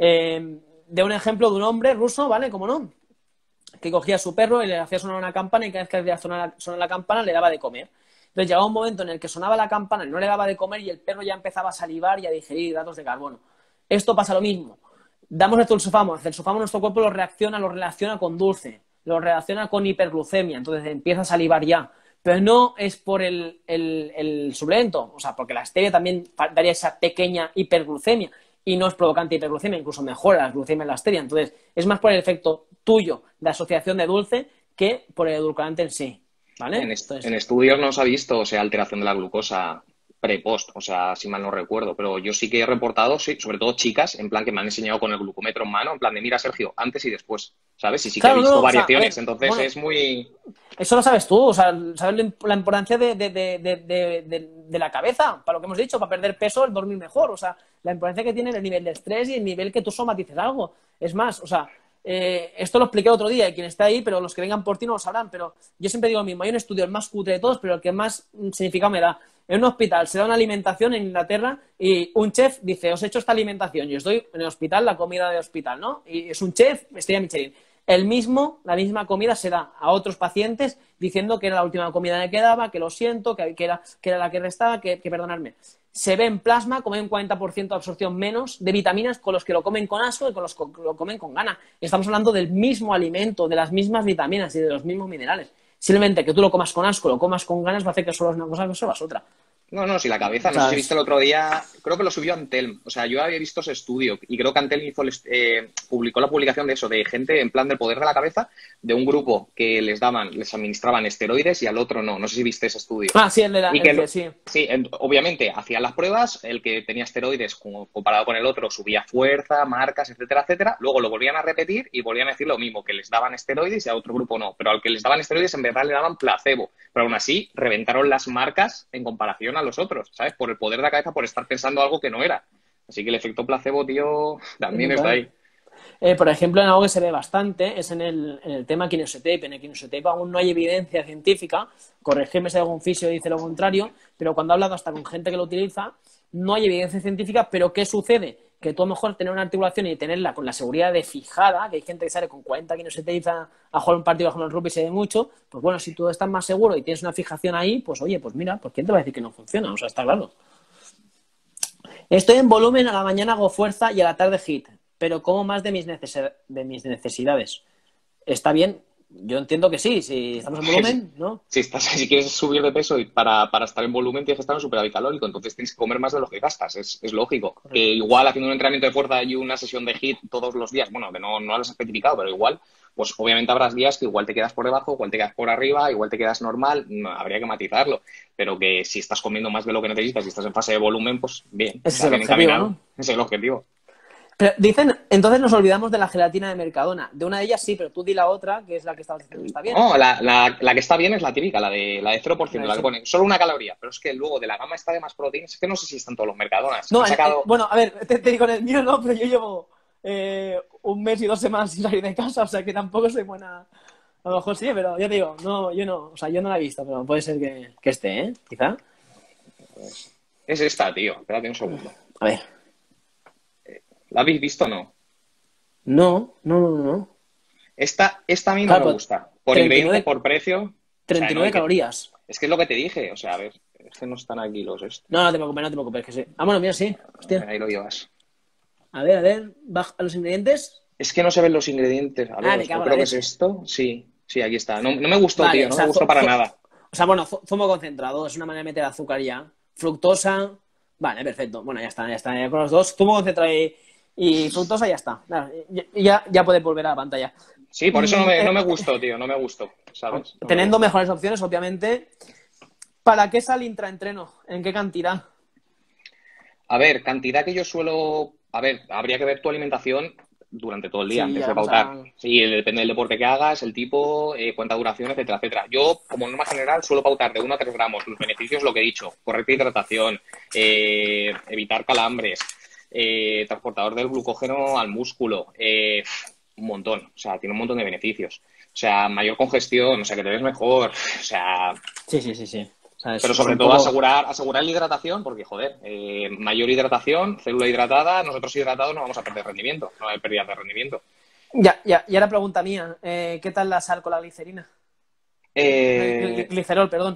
de un ejemplo de un hombre ruso, ¿vale? ¿Cómo no? Que cogía a su perro y le hacía sonar una campana y cada vez que hacía sonar la campana le daba de comer. Entonces llegaba un momento en el que sonaba la campana y no le daba de comer y el perro ya empezaba a salivar y a digerir hidratos de carbono. Esto pasa lo mismo. Damos el acelsulfamo nuestro cuerpo lo relaciona con dulce, lo relaciona con hiperglucemia, entonces empieza a salivar ya. Pero no es por el suplemento, o sea, porque la stevia también daría esa pequeña hiperglucemia y no es provocante de hiperglucemia, incluso mejora la glucemia en la stevia. Entonces, es más por el efecto tuyo de asociación de dulce que por el edulcorante en sí, ¿vale? En estudios no se ha visto, o sea, alteración de la glucosa pre-post, o sea, si mal no recuerdo, pero yo sí que he reportado, sí, sobre todo chicas, en plan que me han enseñado con el glucómetro en mano, en plan de, mira, Sergio, antes y después, ¿sabes? Y sí que he visto variaciones, o sea, entonces bueno, es muy... Eso lo sabes tú, o sea, sabes la importancia de la cabeza, para lo que hemos dicho, para perder peso, el dormir mejor, o sea, la importancia que tiene el nivel de estrés y el nivel que tú somatices algo. Es más, o sea, esto lo expliqué otro día y quien está ahí, pero los que vengan por ti no lo sabrán, pero yo siempre digo lo mismo, hay un estudio, el más cutre de todos, pero el que más significado me da. En un hospital se da una alimentación en Inglaterra y un chef dice, os he hecho esta alimentación, yo estoy en el hospital, la comida de hospital, ¿no? Y es un chef, estrella Michelin. la misma comida se da a otros pacientes diciendo que era la última comida que quedaba, que lo siento, que era la que restaba, que perdonadme. Se ve en plasma como hay un 40% de absorción menos de vitaminas con los que lo comen con asco y con los que lo comen con gana. Estamos hablando del mismo alimento, de las mismas vitaminas y de los mismos minerales. Simplemente que tú lo comas con asco, lo comas con ganas, va a hacer que solo es una cosa que solo es otra. No, si la cabeza, no sé si viste el otro día, creo que lo subió Antelm, o sea, yo había visto ese estudio y creo que Antelm publicó la publicación de eso, de gente en plan del poder de la cabeza, de un grupo que les administraban esteroides y al otro no sé si viste ese estudio. Sí, sí. Sí, obviamente, hacían las pruebas, el que tenía esteroides comparado con el otro subía fuerza, marcas, etcétera, etcétera, luego lo volvían a repetir y volvían a decir lo mismo, que les daban esteroides y a otro grupo no, pero al que les daban esteroides en verdad le daban placebo, pero aún así reventaron las marcas en comparación a los otros, ¿sabes? Por el poder de la cabeza, por estar pensando algo que no era. Así que el efecto placebo, tío, también está ahí. Por ejemplo, en algo que se ve bastante es en el tema Kinesiotape. En el Kinesiotape aún no hay evidencia científica, corregirme si algún fisio dice lo contrario, pero cuando he hablado hasta con gente que lo utiliza, no hay evidencia científica, pero ¿qué sucede? Que tú a lo mejor tener una articulación y tenerla con la seguridad de fijada, que hay gente que sale con 40 Kinesiotape a jugar un partido bajo el rugby y se ve mucho, pues bueno, si tú estás más seguro y tienes una fijación ahí, pues oye, pues mira, pues ¿quién te va a decir que no funciona? O sea, está claro. Estoy en volumen, a la mañana hago fuerza y a la tarde HIIT, pero como más de mis necesidades. ¿Está bien? Yo entiendo que sí, si estamos en volumen, ¿no? Si quieres subir de peso y para estar en volumen tienes que estar en superávit calórico, entonces tienes que comer más de lo que gastas, es lógico. Correcto. Que igual haciendo un entrenamiento de fuerza y una sesión de HIIT todos los días, bueno, que no lo has especificado, pero igual, pues obviamente habrás días que igual te quedas por debajo, igual te quedas por arriba, igual te quedas normal, habría que matizarlo, pero que si estás comiendo más de lo que necesitas, si estás en fase de volumen, pues bien, ese es el objetivo, ¿no? Ese es el objetivo. Pero dicen, entonces nos olvidamos de la gelatina de Mercadona. De una de ellas sí, pero tú di la otra, que es la que estabas diciendo que está bien. No, la que está bien es la típica, la de 0%, la que pone solo una caloría. Pero es que luego de la gama esta de más proteínas, es que no sé si están todos los Mercadonas. No, bueno, a ver, te digo, en el mío no, pero yo llevo un mes y 2 semanas sin salir de casa, o sea que tampoco soy buena. A lo mejor sí, pero ya te digo, no, yo no, o sea, yo no la he visto, pero puede ser que esté, ¿eh? Quizá. Es esta, tío. Espérate un segundo. A ver. ¿La habéis visto o no? No. Esta a mí no me gusta. Por 39, ingrediente, por precio. 39 calorías. Es que es lo que te dije. O sea, a ver, es que no están aquí los estos. No te preocupes, que sí. Ah, bueno, mira, sí. Hostia. Ahí lo llevas. A ver, baja los ingredientes. Es que no se ven los ingredientes. A ver, yo creo que es esto. Sí, aquí está. No me gustó, vale, tío. No me gustó para nada. O sea, bueno, zumo concentrado. Es una manera de meter azúcar ya. Fructosa. Vale, perfecto. Bueno, ya está. Ya con los dos. Zumo concentrado y fructosa, ya está. Ya puede volver a la pantalla. Sí, por eso no me gustó, tío. No me gustó, ¿sabes? Teniendo mejores opciones, obviamente. ¿Para qué sale intraentreno? ¿En qué cantidad? A ver, cantidad que yo suelo... A ver, habría que ver tu alimentación durante todo el día antes de pautar. Sí, depende del deporte que hagas, el tipo, cuánta duración, etcétera, etcétera. Yo, como norma general, suelo pautar de 1 a 3 gramos. Los beneficios, lo que he dicho. Correcta hidratación, evitar calambres, transportador del glucógeno al músculo, un montón. O sea, tiene un montón de beneficios. O sea, mayor congestión, o sea, que te ves mejor. O sea... Sí. O sea, pero sobre todo asegurar la hidratación, porque, joder, mayor hidratación, célula hidratada, nosotros hidratados no vamos a perder rendimiento, no va a haber pérdida de rendimiento. Ya. Y ahora pregunta mía, ¿qué tal la sal con la glicerina? Glicerol, perdón.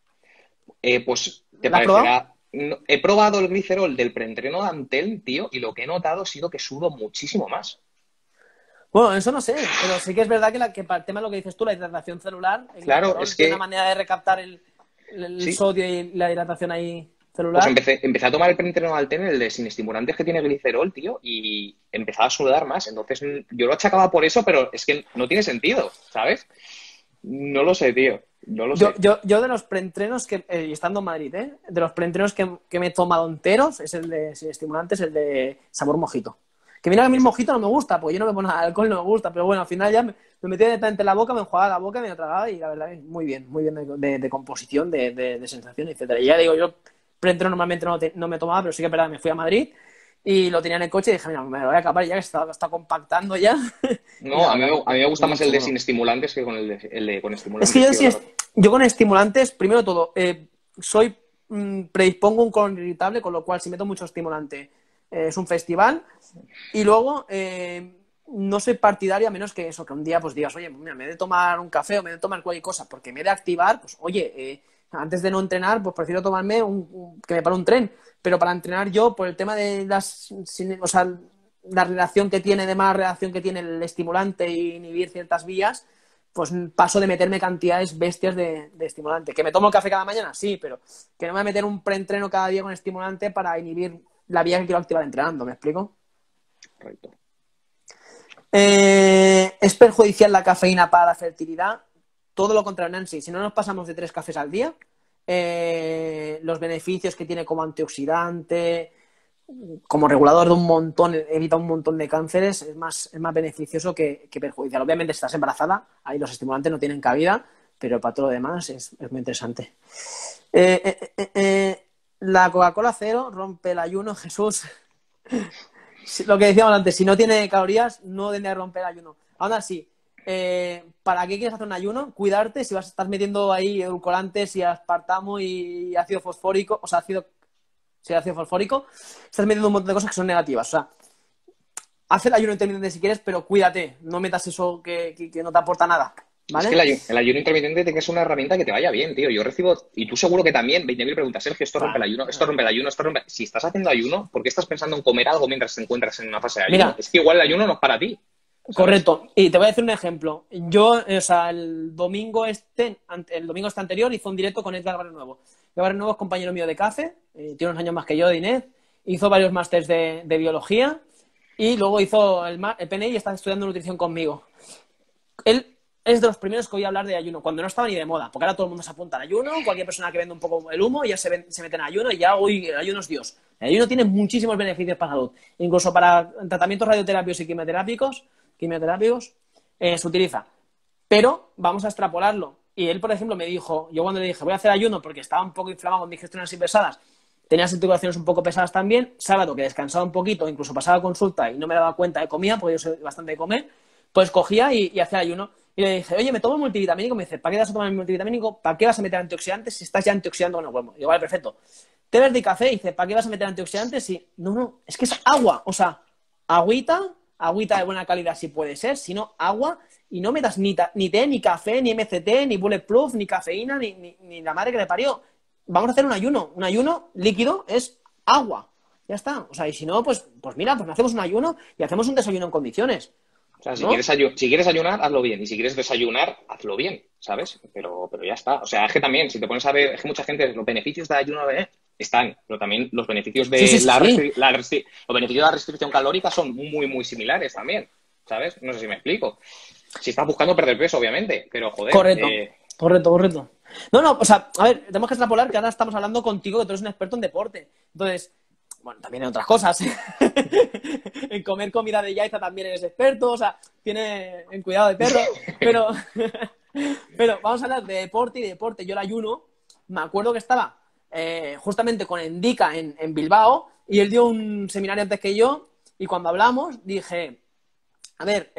Pues te parecerá... He probado el glicerol del preentreno de Antelm, tío, y lo que he notado ha sido que sudo muchísimo más. Bueno, eso no sé, pero sí que es verdad que para el tema de lo que dices tú, la hidratación celular, claro, es que... una manera de recaptar el ¿sí? Sodio y la hidratación ahí celular. Pues empecé a tomar el preentreno Alten, el de sin estimulantes que tiene glicerol, tío, y empezaba a sudar más. Entonces yo lo achacaba por eso, pero es que no tiene sentido, ¿sabes? No lo sé, tío. No lo sé. Yo de los preentrenos que, estando en Madrid, de los preentrenos que me he tomado enteros, es el de sin estimulantes, el de sabor mojito. Que mira que a mí el mojito no me gusta, porque yo no me pongo nada de alcohol, no me gusta, pero bueno, al final ya me metía directamente en la boca, me enjuagaba la boca, me la tragaba y la verdad es muy bien de composición, de sensación, etcétera. Y ya digo, yo preentreno normalmente no me tomaba, pero sí que es verdad, me fui a Madrid y lo tenía en el coche y dije, mira, me lo voy a acabar ya que está compactando ya. No, a mí me gusta más el de sin estimulantes que con el de con estimulantes. Es que yo con estimulantes, primero de todo, predispongo un colon irritable, con lo cual si meto mucho estimulante es un festival. Y luego no soy partidario a menos que eso, que un día pues digas, oye, mira, me he de tomar un café o me he de tomar cualquier cosa porque me he de activar, pues oye, antes de no entrenar, pues prefiero tomarme que me pare un tren. Pero para entrenar yo, por el tema de o sea, la relación que tiene, de mala relación que tiene el estimulante y inhibir ciertas vías, pues paso de meterme cantidades bestias de estimulante. ¿Que me tomo el café cada mañana? Sí, pero que no me voy a meter un preentreno cada día con estimulante para inhibir la vía que quiero activar entrenando, ¿me explico? Correcto. ¿Es perjudicial la cafeína para la fertilidad? Todo lo contrario, Nancy. Si no nos pasamos de 3 cafés al día, los beneficios que tiene como antioxidante, como regulador de un montón, evita un montón de cánceres, es más beneficioso que perjudicial. Obviamente, si estás embarazada, ahí los estimulantes no tienen cabida, pero para todo lo demás es muy interesante. La Coca-Cola cero rompe el ayuno, Jesús. Lo que decíamos antes, si no tiene calorías, no debe de romper el ayuno. Aún así, ¿para qué quieres hacer un ayuno? Cuidarte si estás metiendo ahí edulcorantes y aspartamo y ácido fosfórico, o sea, ácido fosfórico, estás metiendo un montón de cosas que son negativas. O sea, haz el ayuno intermitente si quieres, pero cuídate, no metas eso que no te aporta nada. ¿Vale? Es que el ayuno intermitente tiene que ser una herramienta que te vaya bien, tío. Yo recibo, y tú seguro que también, 20.000 preguntas, Sergio, esto rompe el ayuno, esto rompe el ayuno, esto rompe... Si estás haciendo ayuno, ¿por qué estás pensando en comer algo mientras te encuentras en una fase de ayuno? Mira, es que igual el ayuno no es para ti. ¿Sabes? Correcto. Y te voy a decir un ejemplo. Yo, o sea, el domingo anterior hice un directo con Edgar Barrenuevo. Edgar Barrenuevo es compañero mío de CAFE, tiene unos años más que yo, de INED, hizo varios másters de biología y luego hizo el PNI y está estudiando nutrición conmigo. Él es de los primeros que oí hablar de ayuno, cuando no estaba ni de moda, porque ahora todo el mundo se apunta al ayuno, cualquier persona que vende un poco el humo ya se mete en ayuno y ya hoy el ayuno es Dios. El ayuno tiene muchísimos beneficios para la salud, incluso para tratamientos radioterápicos y quimioterápicos se utiliza. Pero vamos a extrapolarlo. Y él, por ejemplo, me dijo, yo cuando le dije voy a hacer ayuno porque estaba un poco inflamado con digestiones así pesadas, tenía las articulaciones un poco pesadas también, sábado que descansaba un poquito, incluso pasaba consulta y no me daba cuenta de comida, porque yo soy bastante de comer, pues cogía y hacía ayuno. Y le dije, oye, me tomo el multivitamínico. Me dice, ¿para qué vas a tomar el multivitamínico? ¿Para qué vas a meter antioxidantes si estás ya antioxidando con el huevo? Digo, vale, perfecto. Té verde y café. Y dice, ¿para qué vas a meter antioxidantes? Y no, es que es agua. O sea, agüita de buena calidad si puede ser, si no, agua. Y no metas ni té, ni café, ni MCT, ni Bulletproof, ni cafeína, ni la madre que le parió. Vamos a hacer un ayuno. Un ayuno líquido es agua. Ya está. O sea, y si no, pues mira, pues hacemos un ayuno y hacemos un desayuno en condiciones. O sea, si quieres ayunar, hazlo bien. Y si quieres desayunar, hazlo bien, ¿sabes? Pero ya está. O sea, es que también, si te pones a ver, es que mucha gente, los beneficios del ayuno están, pero también los beneficios de los beneficios de la restricción calórica son muy, muy similares también, ¿sabes? No sé si me explico. Si estás buscando perder peso, obviamente, pero joder. Correcto. No, o sea, a ver, tenemos que extrapolar que ahora estamos hablando contigo, que tú eres un experto en deporte. Entonces, bueno, también en otras cosas. En comer comida de Yaiza también eres experto, o sea, tiene en cuidado de perro, pero vamos a hablar de deporte y de deporte. Yo el ayuno, me acuerdo que estaba justamente con Endika en Bilbao y él dio un seminario antes que yo y cuando hablamos dije, a ver,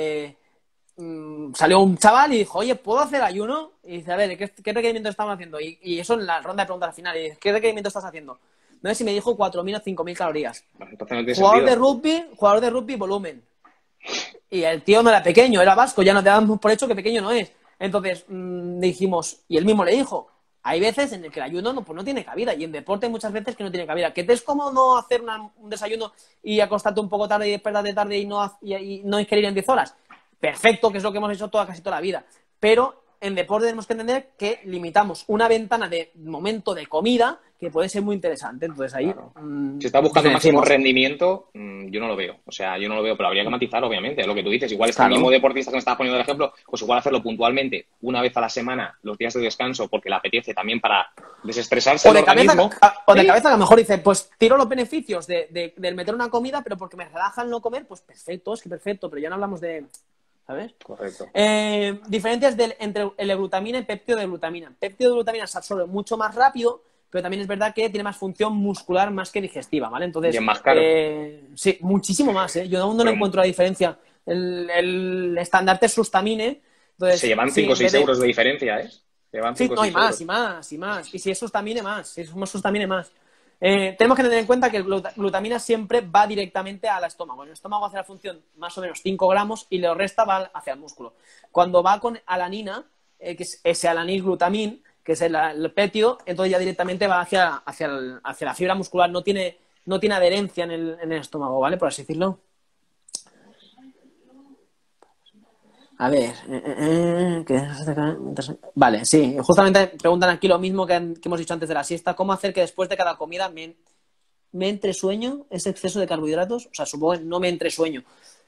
salió un chaval y dijo, oye, ¿puedo hacer ayuno? Y dice, a ver, ¿qué requerimiento estamos haciendo? Y eso en la ronda de preguntas al final, y dice, ¿qué requerimiento estás haciendo? No sé si me dijo 4.000 o 5.000 calorías. No jugador de rugby, volumen. Y el tío no era pequeño, era vasco, ya nos damos por hecho que pequeño no es. Entonces dijimos, y él mismo le dijo, hay veces en el que el ayuno no tiene cabida, y en deporte hay muchas veces que no tiene cabida. ¿Que te es cómodo hacer un desayuno y acostarte un poco tarde y despertarte tarde y no ingerir en 10 horas? Perfecto, que es lo que hemos hecho casi toda la vida. Pero en deporte tenemos que entender que limitamos una ventana de momento de comida que puede ser muy interesante. Entonces ahí... Claro. Si estás buscando máximo rendimiento, yo no lo veo. O sea, yo no lo veo, pero habría que matizar, obviamente. Es lo que tú dices. Igual este mismo deportista que me estaba poniendo el ejemplo, pues igual hacerlo puntualmente, una vez a la semana, los días de descanso, porque le apetece también para desestresarse o de cabeza, o de cabeza que a lo mejor dice, pues tiro los beneficios del meter una comida, pero porque me relaja el no comer, pues perfecto, es que perfecto, pero ya no hablamos de... ¿Sabes? Correcto. Diferencias entre L-glutamina y péptido de glutamina. Péptido de glutamina se absorbe mucho más rápido, pero también es verdad que tiene más función muscular más que digestiva, ¿vale? Entonces, y es más caro. Sí, muchísimo más, ¿eh? Yo aún no encuentro la diferencia. El estandarte es Sustamine. Entonces, se llevan 5 o 6 euros de diferencia, ¿eh? Sí, no, y más. Y si es Sustamine, más. Si es Sustamine, más. Tenemos que tener en cuenta que el glutamina siempre va directamente al estómago. El estómago hace la función más o menos 5 gramos y lo resta va hacia el músculo. Cuando va con alanina, que es ese alanilglutamin, que es el péptido, entonces ya directamente va hacia la fibra muscular. No tiene adherencia en el estómago, ¿vale? Por así decirlo. A ver, vale, sí, justamente preguntan aquí lo mismo que hemos dicho antes de la siesta. ¿Cómo hacer que después de cada comida me entre sueño? ¿Es exceso de carbohidratos? O sea, supongo que no me entre sueño.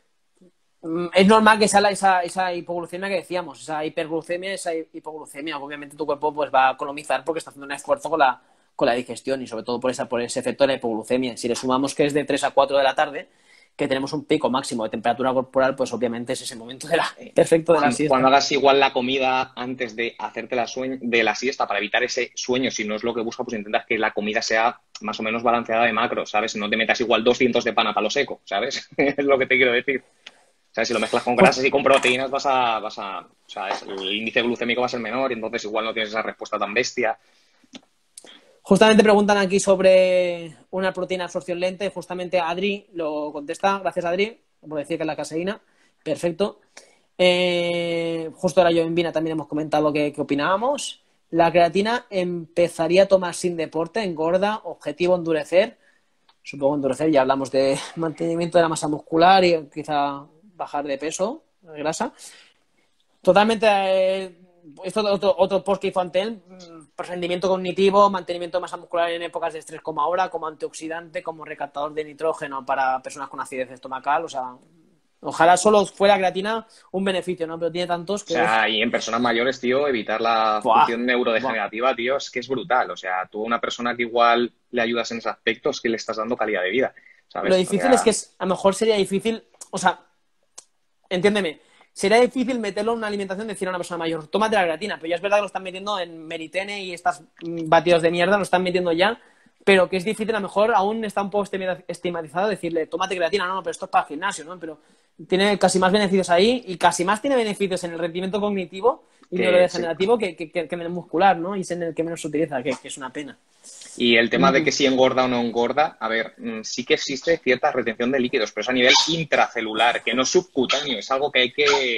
Es normal que sea esa hipoglucemia que decíamos, esa hiperglucemia, esa hipoglucemia. Obviamente tu cuerpo pues va a economizar porque está haciendo un esfuerzo con la digestión y sobre todo por ese efecto de la hipoglucemia. Si le sumamos que es de 3 a 4 de la tarde, que tenemos un pico máximo de temperatura corporal, pues obviamente es ese momento perfecto de la siesta. Cuando hagas igual la comida antes de hacerte de la siesta para evitar ese sueño, si no es lo que buscas, pues intentas que la comida sea más o menos balanceada de macros, ¿sabes? No te metas igual 200 de pan a palo seco, ¿sabes? Es lo que te quiero decir. O sea, si lo mezclas con grasas y con proteínas o sea, el índice glucémico va a ser menor y entonces igual no tienes esa respuesta tan bestia. Justamente preguntan aquí sobre una proteína de absorción lenta y justamente Adri lo contesta. Gracias, Adri, por decir que es la caseína. Perfecto. Justo ahora yo en Vina también hemos comentado qué opinábamos. La creatina empezaría a tomar sin deporte, engorda, objetivo endurecer. Supongo endurecer, ya hablamos de mantenimiento de la masa muscular y quizá bajar de peso, de grasa. Totalmente... Esto es otro post que hizo ante él, rendimiento cognitivo, mantenimiento de masa muscular en épocas de estrés como ahora, como antioxidante, como recaptador de nitrógeno para personas con acidez estomacal, o sea, ojalá solo fuera creatina un beneficio, ¿no? Pero tiene tantos que... O sea, y en personas mayores, tío, evitar la función neurodegenerativa, tío, es que es brutal. O sea, tú a una persona que igual le ayudas en ese aspecto es que le estás dando calidad de vida, ¿sabes? Lo difícil es que a lo mejor sería difícil, o sea, entiéndeme, sería difícil meterlo en una alimentación, decir a una persona mayor, tómate la creatina, pero ya es verdad que lo están metiendo en Meritene y estas batidos de mierda, lo están metiendo ya, pero que es difícil, a lo mejor aún está un poco estigmatizado decirle, tómate creatina, no, pero esto es para el gimnasio, ¿no? Pero tiene casi más beneficios ahí y casi más tiene beneficios en el rendimiento cognitivo y neurodegenerativo que en el muscular, ¿no? Y es en el que menos se utiliza, que es una pena. Y el tema de que si engorda o no engorda, a ver, sí que existe cierta retención de líquidos, pero es a nivel intracelular, que no subcutáneo, es algo que hay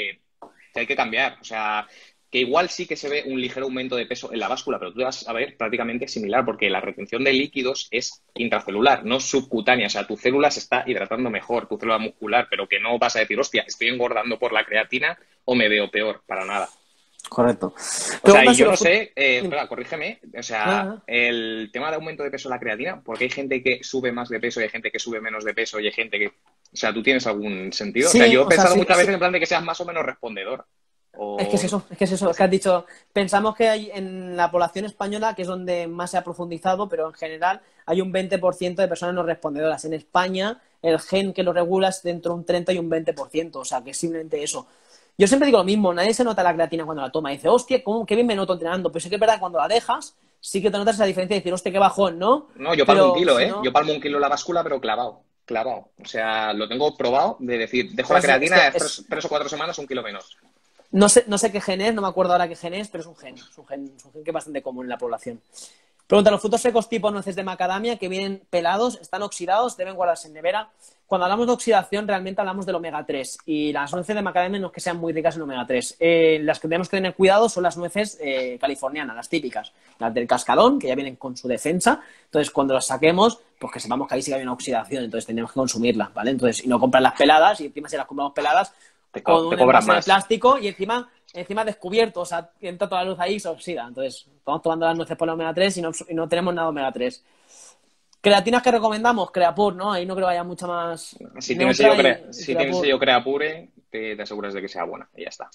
que cambiar. O sea, que igual sí que se ve un ligero aumento de peso en la báscula, pero tú te vas a ver prácticamente similar, porque la retención de líquidos es intracelular, no subcutánea. O sea, tu célula se está hidratando mejor, tu célula muscular, pero que no vas a decir, hostia, estoy engordando por la creatina o me veo peor, para nada. Correcto. O sea, y yo no sé, espera, corrígeme, o sea, el tema de aumento de peso de la creatina, porque hay gente que sube más de peso y hay gente que sube menos de peso y hay gente que... O sea, ¿tú tienes algún sentido? Sí, o sea, yo he pensado muchas veces en plan de que seas más o menos respondedor. Es que es eso, es que has dicho, pensamos que hay en la población española, que es donde más se ha profundizado, pero en general hay un 20% de personas no respondedoras. En España, el gen que lo regula es dentro de un 30 y un 20%, o sea, que es simplemente eso. Yo siempre digo lo mismo, nadie se nota la creatina cuando la toma. Dice, hostia, qué bien me noto entrenando. Pero sí que es verdad que cuando la dejas, sí que te notas esa diferencia de decir, hostia, qué bajón, ¿no? No, yo palmo un kilo, ¿eh? Yo palmo un kilo la báscula, pero clavado. O sea, lo tengo probado de decir, dejo la creatina, 3 o 4 semanas, un kilo menos. No sé qué gen es, no me acuerdo ahora qué gen es, pero es un gen que es bastante común en la población. Pregunta, ¿los frutos secos tipo nueces de macadamia que vienen pelados, están oxidados, deben guardarse en nevera? Cuando hablamos de oxidación, realmente hablamos del omega 3 y las nueces de macadamia no es que sean muy ricas en omega 3. Las que tenemos que tener cuidado son las nueces californianas, las típicas, las del cascadón, que ya vienen con su defensa. Entonces, cuando las saquemos, pues que sepamos que ahí sí que hay una oxidación, entonces tenemos que consumirlas, ¿vale? Entonces, y no comprar las peladas, y encima si las compramos peladas, con un envase de plástico y encima descubierto, o sea, entra toda la luz ahí y se oxida. Entonces, estamos tomando las nueces por la omega 3 y no tenemos nada de omega 3. Creatinas que recomendamos, Creapure, ¿no? Ahí no creo que haya mucha más. Si tienes sello Creapure, te aseguras de que sea buena y ya está.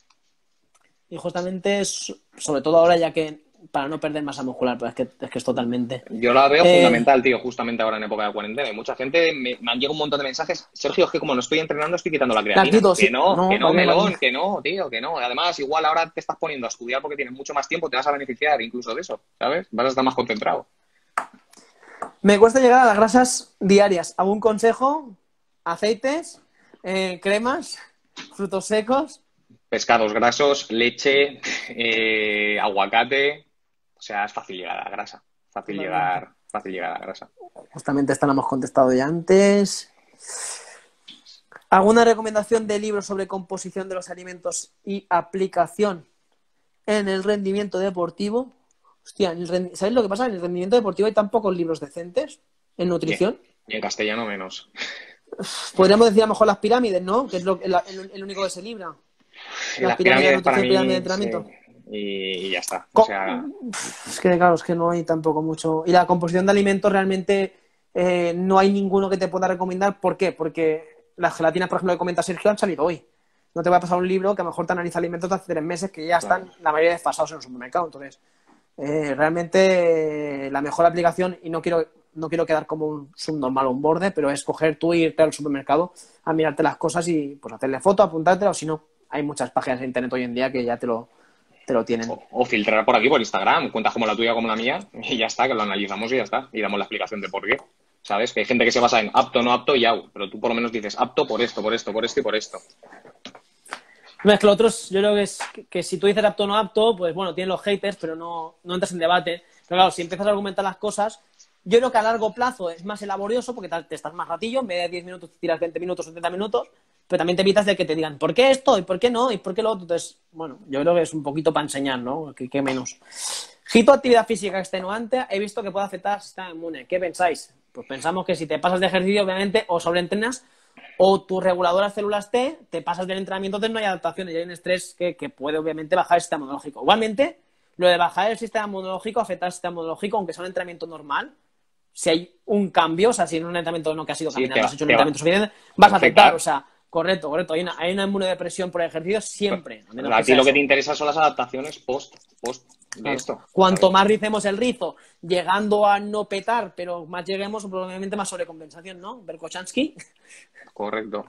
Y justamente, sobre todo ahora, ya que para no perder masa muscular, pues es que es totalmente... Yo la veo fundamental, tío, justamente ahora en época de cuarentena. Y mucha gente me han llegado un montón de mensajes. Sergio, es que como no estoy entrenando, estoy quitando la creatina. Que no, melón, que no, tío, que no. Además, igual ahora te estás poniendo a estudiar porque tienes mucho más tiempo, te vas a beneficiar incluso de eso, ¿sabes? Vas a estar más concentrado. Me cuesta llegar a las grasas diarias. ¿Algún consejo? ¿Aceites? ¿Cremas? ¿Frutos secos? Pescados grasos, leche, aguacate... O sea, es fácil llegar a la grasa. Fácil llegar fácil llegar a la grasa. Justamente esta la hemos contestado ya antes. ¿Alguna recomendación de libros sobre composición de los alimentos y aplicación en el rendimiento deportivo? Hostia, ¿sabéis lo que pasa? En el rendimiento deportivo hay tan pocos libros decentes en nutrición. Y en castellano menos. Podríamos decir a lo mejor las pirámides, ¿no? Que es el único que se libra. Las pirámides para mí, de entrenamiento. sí. Y ya está. O sea... Es que claro, es que no hay tampoco mucho. Y la composición de alimentos realmente no hay ninguno que te pueda recomendar. ¿Por qué? Porque las gelatinas, por ejemplo, que comenta Sergio, han salido hoy. No te va a pasar un libro que a lo mejor te analiza alimentos de hace 3 meses que ya están la mayoría desfasados en el supermercado. Entonces, realmente la mejor aplicación, y no quiero quedar como un subnormal o un borde, pero es coger tú e irte al supermercado a mirarte las cosas y pues hacerle foto, apuntártela, o si no, hay muchas páginas de internet hoy en día que ya te lo tienen. O filtrar por aquí, por Instagram, cuentas como la tuya como la mía, y ya está, que lo analizamos y ya está. Y damos la explicación de por qué. ¿Sabes? Que hay gente que se basa en apto, no apto y au. Pero tú por lo menos dices apto por esto, por esto, por esto y por esto. No, es que lo otro yo creo que es que si tú dices apto o no apto, pues bueno, tienen los haters, pero no entras en debate. Pero claro, si empiezas a argumentar las cosas, yo creo que a largo plazo es más laborioso porque te estás más ratillo, en vez de 10 minutos te tiras 20 minutos o 30 minutos, pero también te evitas de que te digan ¿por qué esto? ¿Y por qué no? ¿Y por qué lo otro? Entonces, bueno, yo creo que es un poquito para enseñar, ¿no? Que menos. Hito actividad física extenuante, he visto que puede afectar al sistema inmune. ¿Qué pensáis? Pues pensamos que si te pasas de ejercicio, obviamente, o sobreentrenas, o tu reguladora células T, te pasas del entrenamiento, entonces no hay adaptaciones y hay un estrés que puede obviamente bajar el sistema inmunológico. Igualmente, lo de bajar el sistema inmunológico afecta al sistema inmunológico, aunque sea un entrenamiento normal. Si hay un cambio, o sea, si en un entrenamiento no que has ido caminando, has hecho un entrenamiento suficiente, vas a afectar, o sea, correcto. Hay una inmunodepresión por el ejercicio siempre. A ti lo que te interesa son las adaptaciones post de esto. Cuanto más ricemos el rizo, llegando a no petar, pero más lleguemos, probablemente más sobrecompensación, ¿no? Berkochansky. Correcto.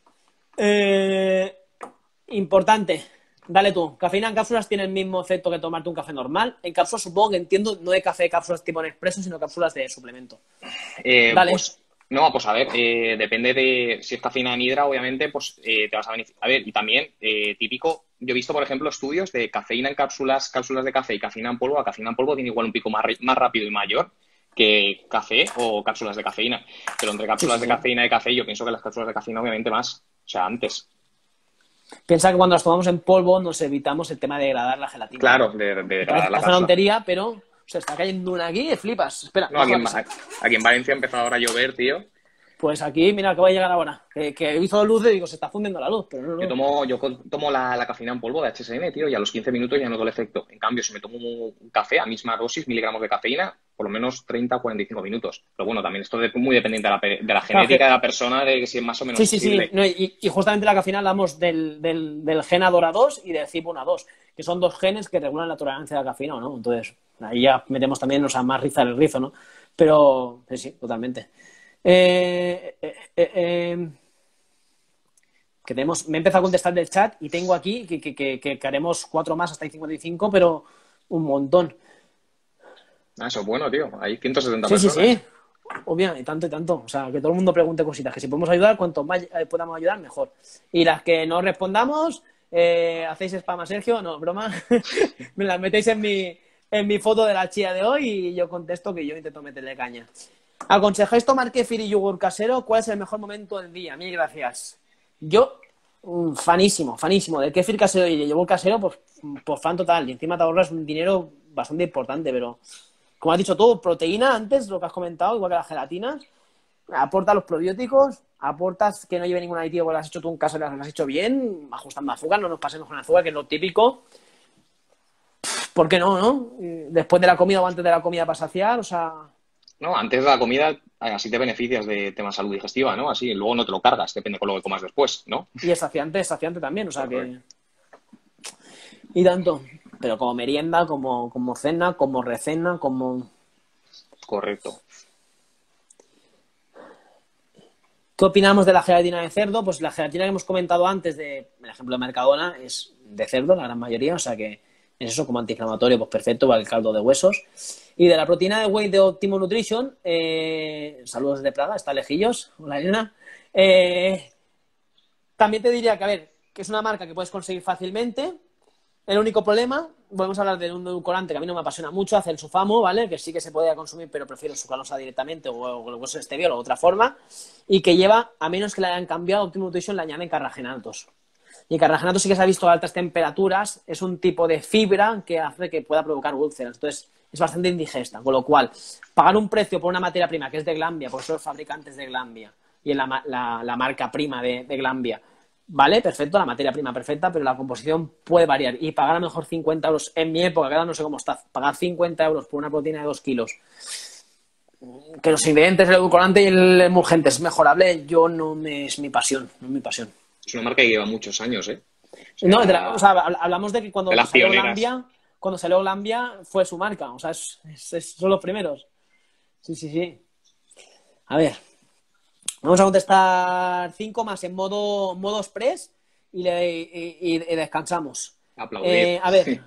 Importante. Dale tú. Cafeína en cápsulas tiene el mismo efecto que tomarte un café normal. En cápsulas supongo que entiendo, no de café de cápsulas tipo Nespresso, sino cápsulas de suplemento. Dale. Pues a ver, depende de si es cafeína en hidra, obviamente, pues te vas a beneficiar. A ver, y también, típico, yo he visto, por ejemplo, estudios de cafeína en cápsulas de café y cafeína en polvo. La cafeína en polvo tiene igual un pico más rápido y mayor que café o cápsulas de cafeína. Pero entre cápsulas de cafeína y café, yo pienso que las cápsulas de cafeína, obviamente, más. O sea, antes. Piensa que cuando las tomamos en polvo nos evitamos el tema de degradar la gelatina. Claro, de degradar la cápsula. Es una tontería, pero se está cayendo una aquí y flipas. Espera. No, aquí en Valencia ha empezado ahora a llover, tío. Pues aquí, mira, que va a llegar ahora. Que hizo luz y digo, se está fundiendo la luz, pero no. Yo tomo la cafeína en polvo de HSN, tío, y a los 15 minutos ya noto el efecto. En cambio, si me tomo un café a misma dosis, miligramos de cafeína, por lo menos 30 o 45 minutos. Pero bueno, también esto es muy dependiente de la genética de la persona, de si es más o menos sensible. Sí. No, y justamente la cafeína hablamos del gen ADORA2 y del CYP1A2, que son 2 genes que regulan la tolerancia a la cafeína, ¿no? Entonces, ahí ya metemos también, o sea, más rizar el rizo, ¿no? Pero, sí, totalmente. Que tenemos, me he empezado a contestar del chat y tengo aquí que haremos 4 más hasta el 55, pero un montón. Eso es bueno, tío. Hay 170 personas. Sí. Obvio, y tanto. O sea, que todo el mundo pregunte cositas. Que si podemos ayudar, cuanto más podamos ayudar, mejor. Y las que no respondamos, hacéis spam a Sergio, no, broma. Me las metéis en mi foto de la chía de hoy y yo contesto que yo intento meterle caña. ¿Aconsejáis tomar kéfir y yogur casero? ¿Cuál es el mejor momento del día? Mil gracias. Yo, fanísimo del kéfir casero y el yogur casero, pues fan total. Y encima te ahorras un dinero bastante importante, pero como has dicho tú, proteína antes, lo que has comentado, igual que las gelatinas, aporta los probióticos, aportas que no lleve ningún aditivo, porque lo has hecho tú en casa, lo has hecho bien, ajustando azúcar, no nos pasemos con azúcar, que es lo típico. ¿Por qué no? Después de la comida o antes de la comida para saciar, o sea... No, antes de la comida, así te beneficias de tema salud digestiva, ¿no? Así, luego no te lo cargas, depende con lo que comas después, ¿no? Y es saciante también, o sea que... Y tanto, pero como merienda, como cena, como recena, como... Correcto. ¿Qué opinamos de la gelatina de cerdo? Pues la gelatina que hemos comentado antes, el ejemplo de Mercadona, es de cerdo, la gran mayoría, o sea que es eso como antiinflamatorio, pues perfecto para el caldo de huesos. Y de la proteína de whey de Optimo Nutrition, saludos desde Praga, está lejillos, hola Elena. También te diría que, a ver, que es una marca que puedes conseguir fácilmente, El único problema, volvemos a hablar de un edulcorante que a mí no me apasiona mucho, hace el sulfamo, ¿vale? Que sí que se puede consumir, pero prefiero sucralosa directamente o el hueso de stevia o de otra forma. Y que lleva, a menos que le hayan cambiado, Optimum Nutrition le añaden carrageenatos. Y el carrageenato sí que se ha visto a altas temperaturas, es un tipo de fibra que hace que pueda provocar úlceras. Entonces, es bastante indigesta. Con lo cual, pagar un precio por una materia prima que es de Glanbia, porque son los fabricantes de Glanbia y es la marca prima de Glanbia, vale, perfecto, la materia prima perfecta, pero la composición puede variar. Y pagar a lo mejor 50 euros, en mi época, que ahora no sé cómo está, pagar 50 euros por una proteína de 2 kilos, que los ingredientes, el edulcorante y el emulgente es mejorable, es mi pasión, no es mi pasión. Es una marca que lleva muchos años, ¿eh? No, hablamos de que cuando salió Glanbia fue su marca, o sea, son los primeros. Sí. A ver, vamos a contestar 5 más en modo express y descansamos. Aplaudir. A ver,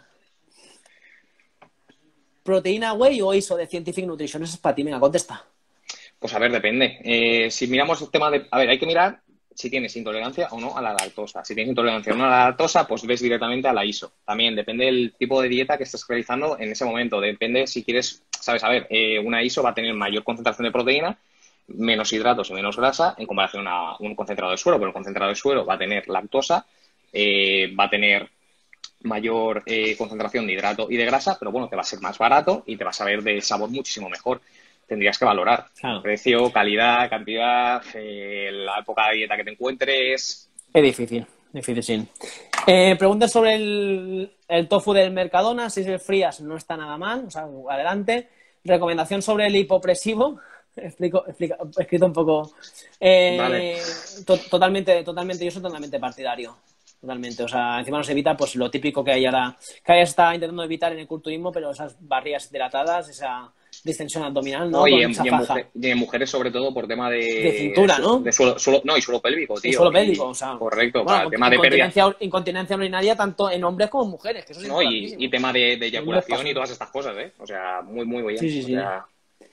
¿proteína whey o ISO de Scientific Nutrition? Eso es para ti, venga, contesta. Pues a ver, depende. Si miramos el tema de... A ver, hay que mirar si tienes intolerancia o no a la lactosa. Si tienes intolerancia o no a la lactosa, pues ves directamente a la ISO. También depende del tipo de dieta que estés realizando en ese momento. Depende si quieres, sabes, a ver, una ISO va a tener mayor concentración de proteína, menos hidratos y menos grasa en comparación a un concentrado de suero, pero el concentrado de suero va a tener lactosa, va a tener mayor concentración de hidrato y de grasa, pero bueno, te va a ser más barato y te va a saber de sabor muchísimo mejor. Tendrías que valorar precio, calidad, cantidad, la época de dieta que te encuentres. Es difícil, sí. Pregunta sobre el tofu del Mercadona, si es el Frías no está nada mal, o sea, adelante. Recomendación sobre el hipopresivo, explico, escrito un poco. Vale. Totalmente, yo soy totalmente partidario. Totalmente, o sea, encima nos evita pues lo típico que hay ahora, que ahora está intentando evitar en el culturismo, pero esas barrigas dilatadas, esa distensión abdominal, ¿no? Y en mujeres sobre todo por tema de cintura, ¿no? De suelo pélvico, tío. Suelo pélvico, o sea. Correcto, para el tema de pérdida. Incontinencia urinaria tanto en hombres como en mujeres, que eso es y tema de eyaculación y todas estas cosas, ¿eh? O sea, muy, muy bien. Sí. O sea...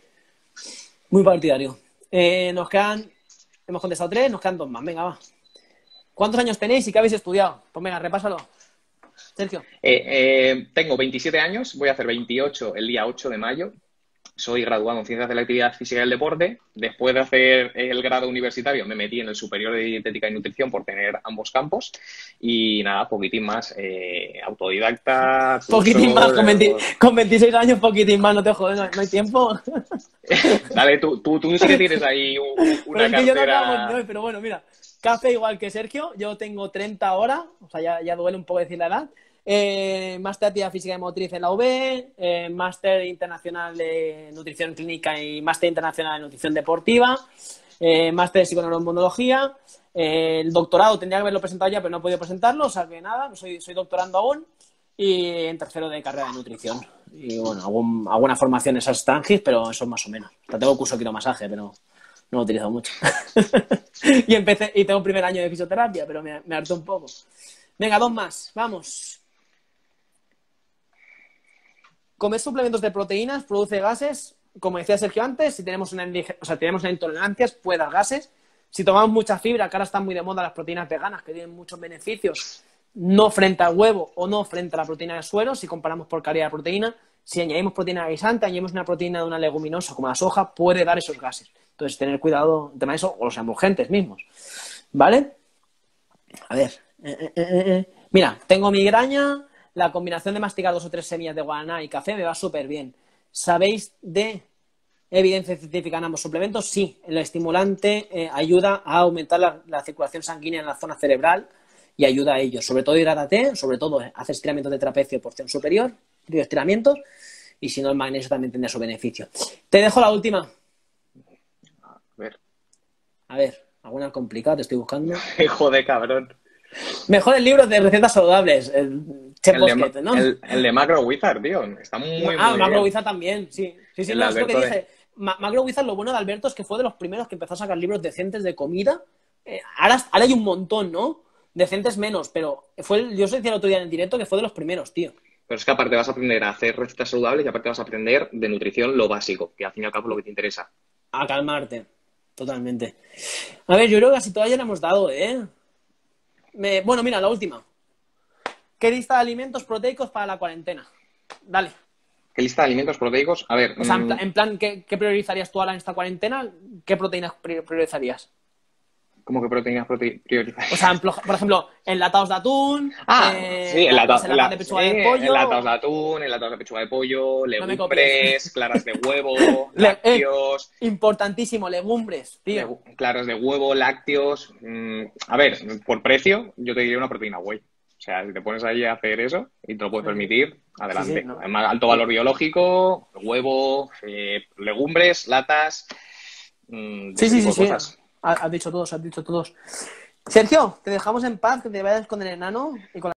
Muy partidario. Hemos contestado 3, nos quedan 2 más, venga, va. ¿Cuántos años tenéis y qué habéis estudiado? Pues venga, repásalo. Sergio. Tengo 27 años, voy a hacer 28 el día 8 de mayo. Soy graduado en Ciencias de la Actividad Física y el Deporte. Después de hacer el grado universitario me metí en el Superior de Dietética y Nutrición por tener ambos campos. Y nada, poquitín más. Autodidacta. Poquitín más, con 26 años, poquitín más, no te jodes, no hay tiempo. Dale, tú sí que tienes ahí una cartera... Yo no acabo, pero bueno, mira. Café igual que Sergio, yo tengo 30 ahora, o sea, ya duele un poco decir la edad. Máster de Actividad Física y Motriz en la UB, Máster Internacional de Nutrición Clínica y Máster Internacional de Nutrición Deportiva, Máster de Psiconeuroinmunología, el doctorado tendría que haberlo presentado ya, pero no he podido presentarlo, o sea que nada, soy doctorando aún, y en tercero de carrera de nutrición. Y bueno, alguna formación en esas Strangis, pero eso es más o menos. Hasta tengo curso de quiromasaje, pero... no lo he utilizado mucho. y tengo un primer año de fisioterapia, pero me harto un poco. Venga, 2 más. Vamos. Comer suplementos de proteínas produce gases. Como decía Sergio antes, si tenemos una intolerancia, puede dar gases. Si tomamos mucha fibra, que ahora están muy de moda las proteínas veganas, que tienen muchos beneficios, no frente al huevo o no frente a la proteína de suero, si comparamos por calidad de proteína. Si añadimos proteína guisante, añadimos una proteína de una leguminosa como la soja, puede dar esos gases. Entonces, tener cuidado en tema de eso, o los emulgentes mismos. ¿Vale? A ver. Mira, tengo migraña, la combinación de masticar 2 o 3 semillas de guaraná y café me va súper bien. ¿Sabéis de evidencia científica en ambos suplementos? Sí, el estimulante ayuda a aumentar la circulación sanguínea en la zona cerebral y ayuda a ello. Sobre todo hidrátate, sobre todo hace estiramientos de trapecio porción superior, estiramientos, y si no el magnesio también tendrá su beneficio. Te dejo la última. A ver, alguna complicada te estoy buscando. Joder, cabrón. Mejores libros de recetas saludables. El de Macro Wizard, tío. Está muy bien. Macro Wizard también, sí. Sí, no, es lo que dije. Macro Wizard, lo bueno de Alberto es que fue de los primeros que empezó a sacar libros decentes de comida. Ahora hay un montón, ¿no? Decentes menos, pero yo soy el otro día en el directo que fue de los primeros, tío. Pero es que aparte vas a aprender a hacer recetas saludables y aparte vas a aprender de nutrición lo básico, que al fin y al cabo es lo que te interesa. A calmarte. Totalmente. A ver, yo creo que casi todavía le hemos dado, Bueno, mira, la última. ¿Qué lista de alimentos proteicos para la cuarentena? Dale. ¿Qué lista de alimentos proteicos? A ver... O sea, en plan, ¿qué priorizarías tú ahora en esta cuarentena? ¿Qué proteínas priorizarías? ¿Cómo que proteínas prioritarias? O sea, por ejemplo, enlatados de atún, sí, enlatados de pechuga de pollo. Enlatados de atún, enlatados de pechuga de pollo, legumbres, claras de huevo, lácteos. Importantísimo, legumbres, tío. Claras de huevo, lácteos. A ver, por precio, yo te diría una proteína whey. O sea, si te pones ahí a hacer eso y te lo puedes permitir, adelante. Sí, ¿no? Además, alto valor biológico, huevo, legumbres, latas, sí. cosas. Has dicho todos. Sergio, te dejamos en paz, que te vayas con el enano y con la...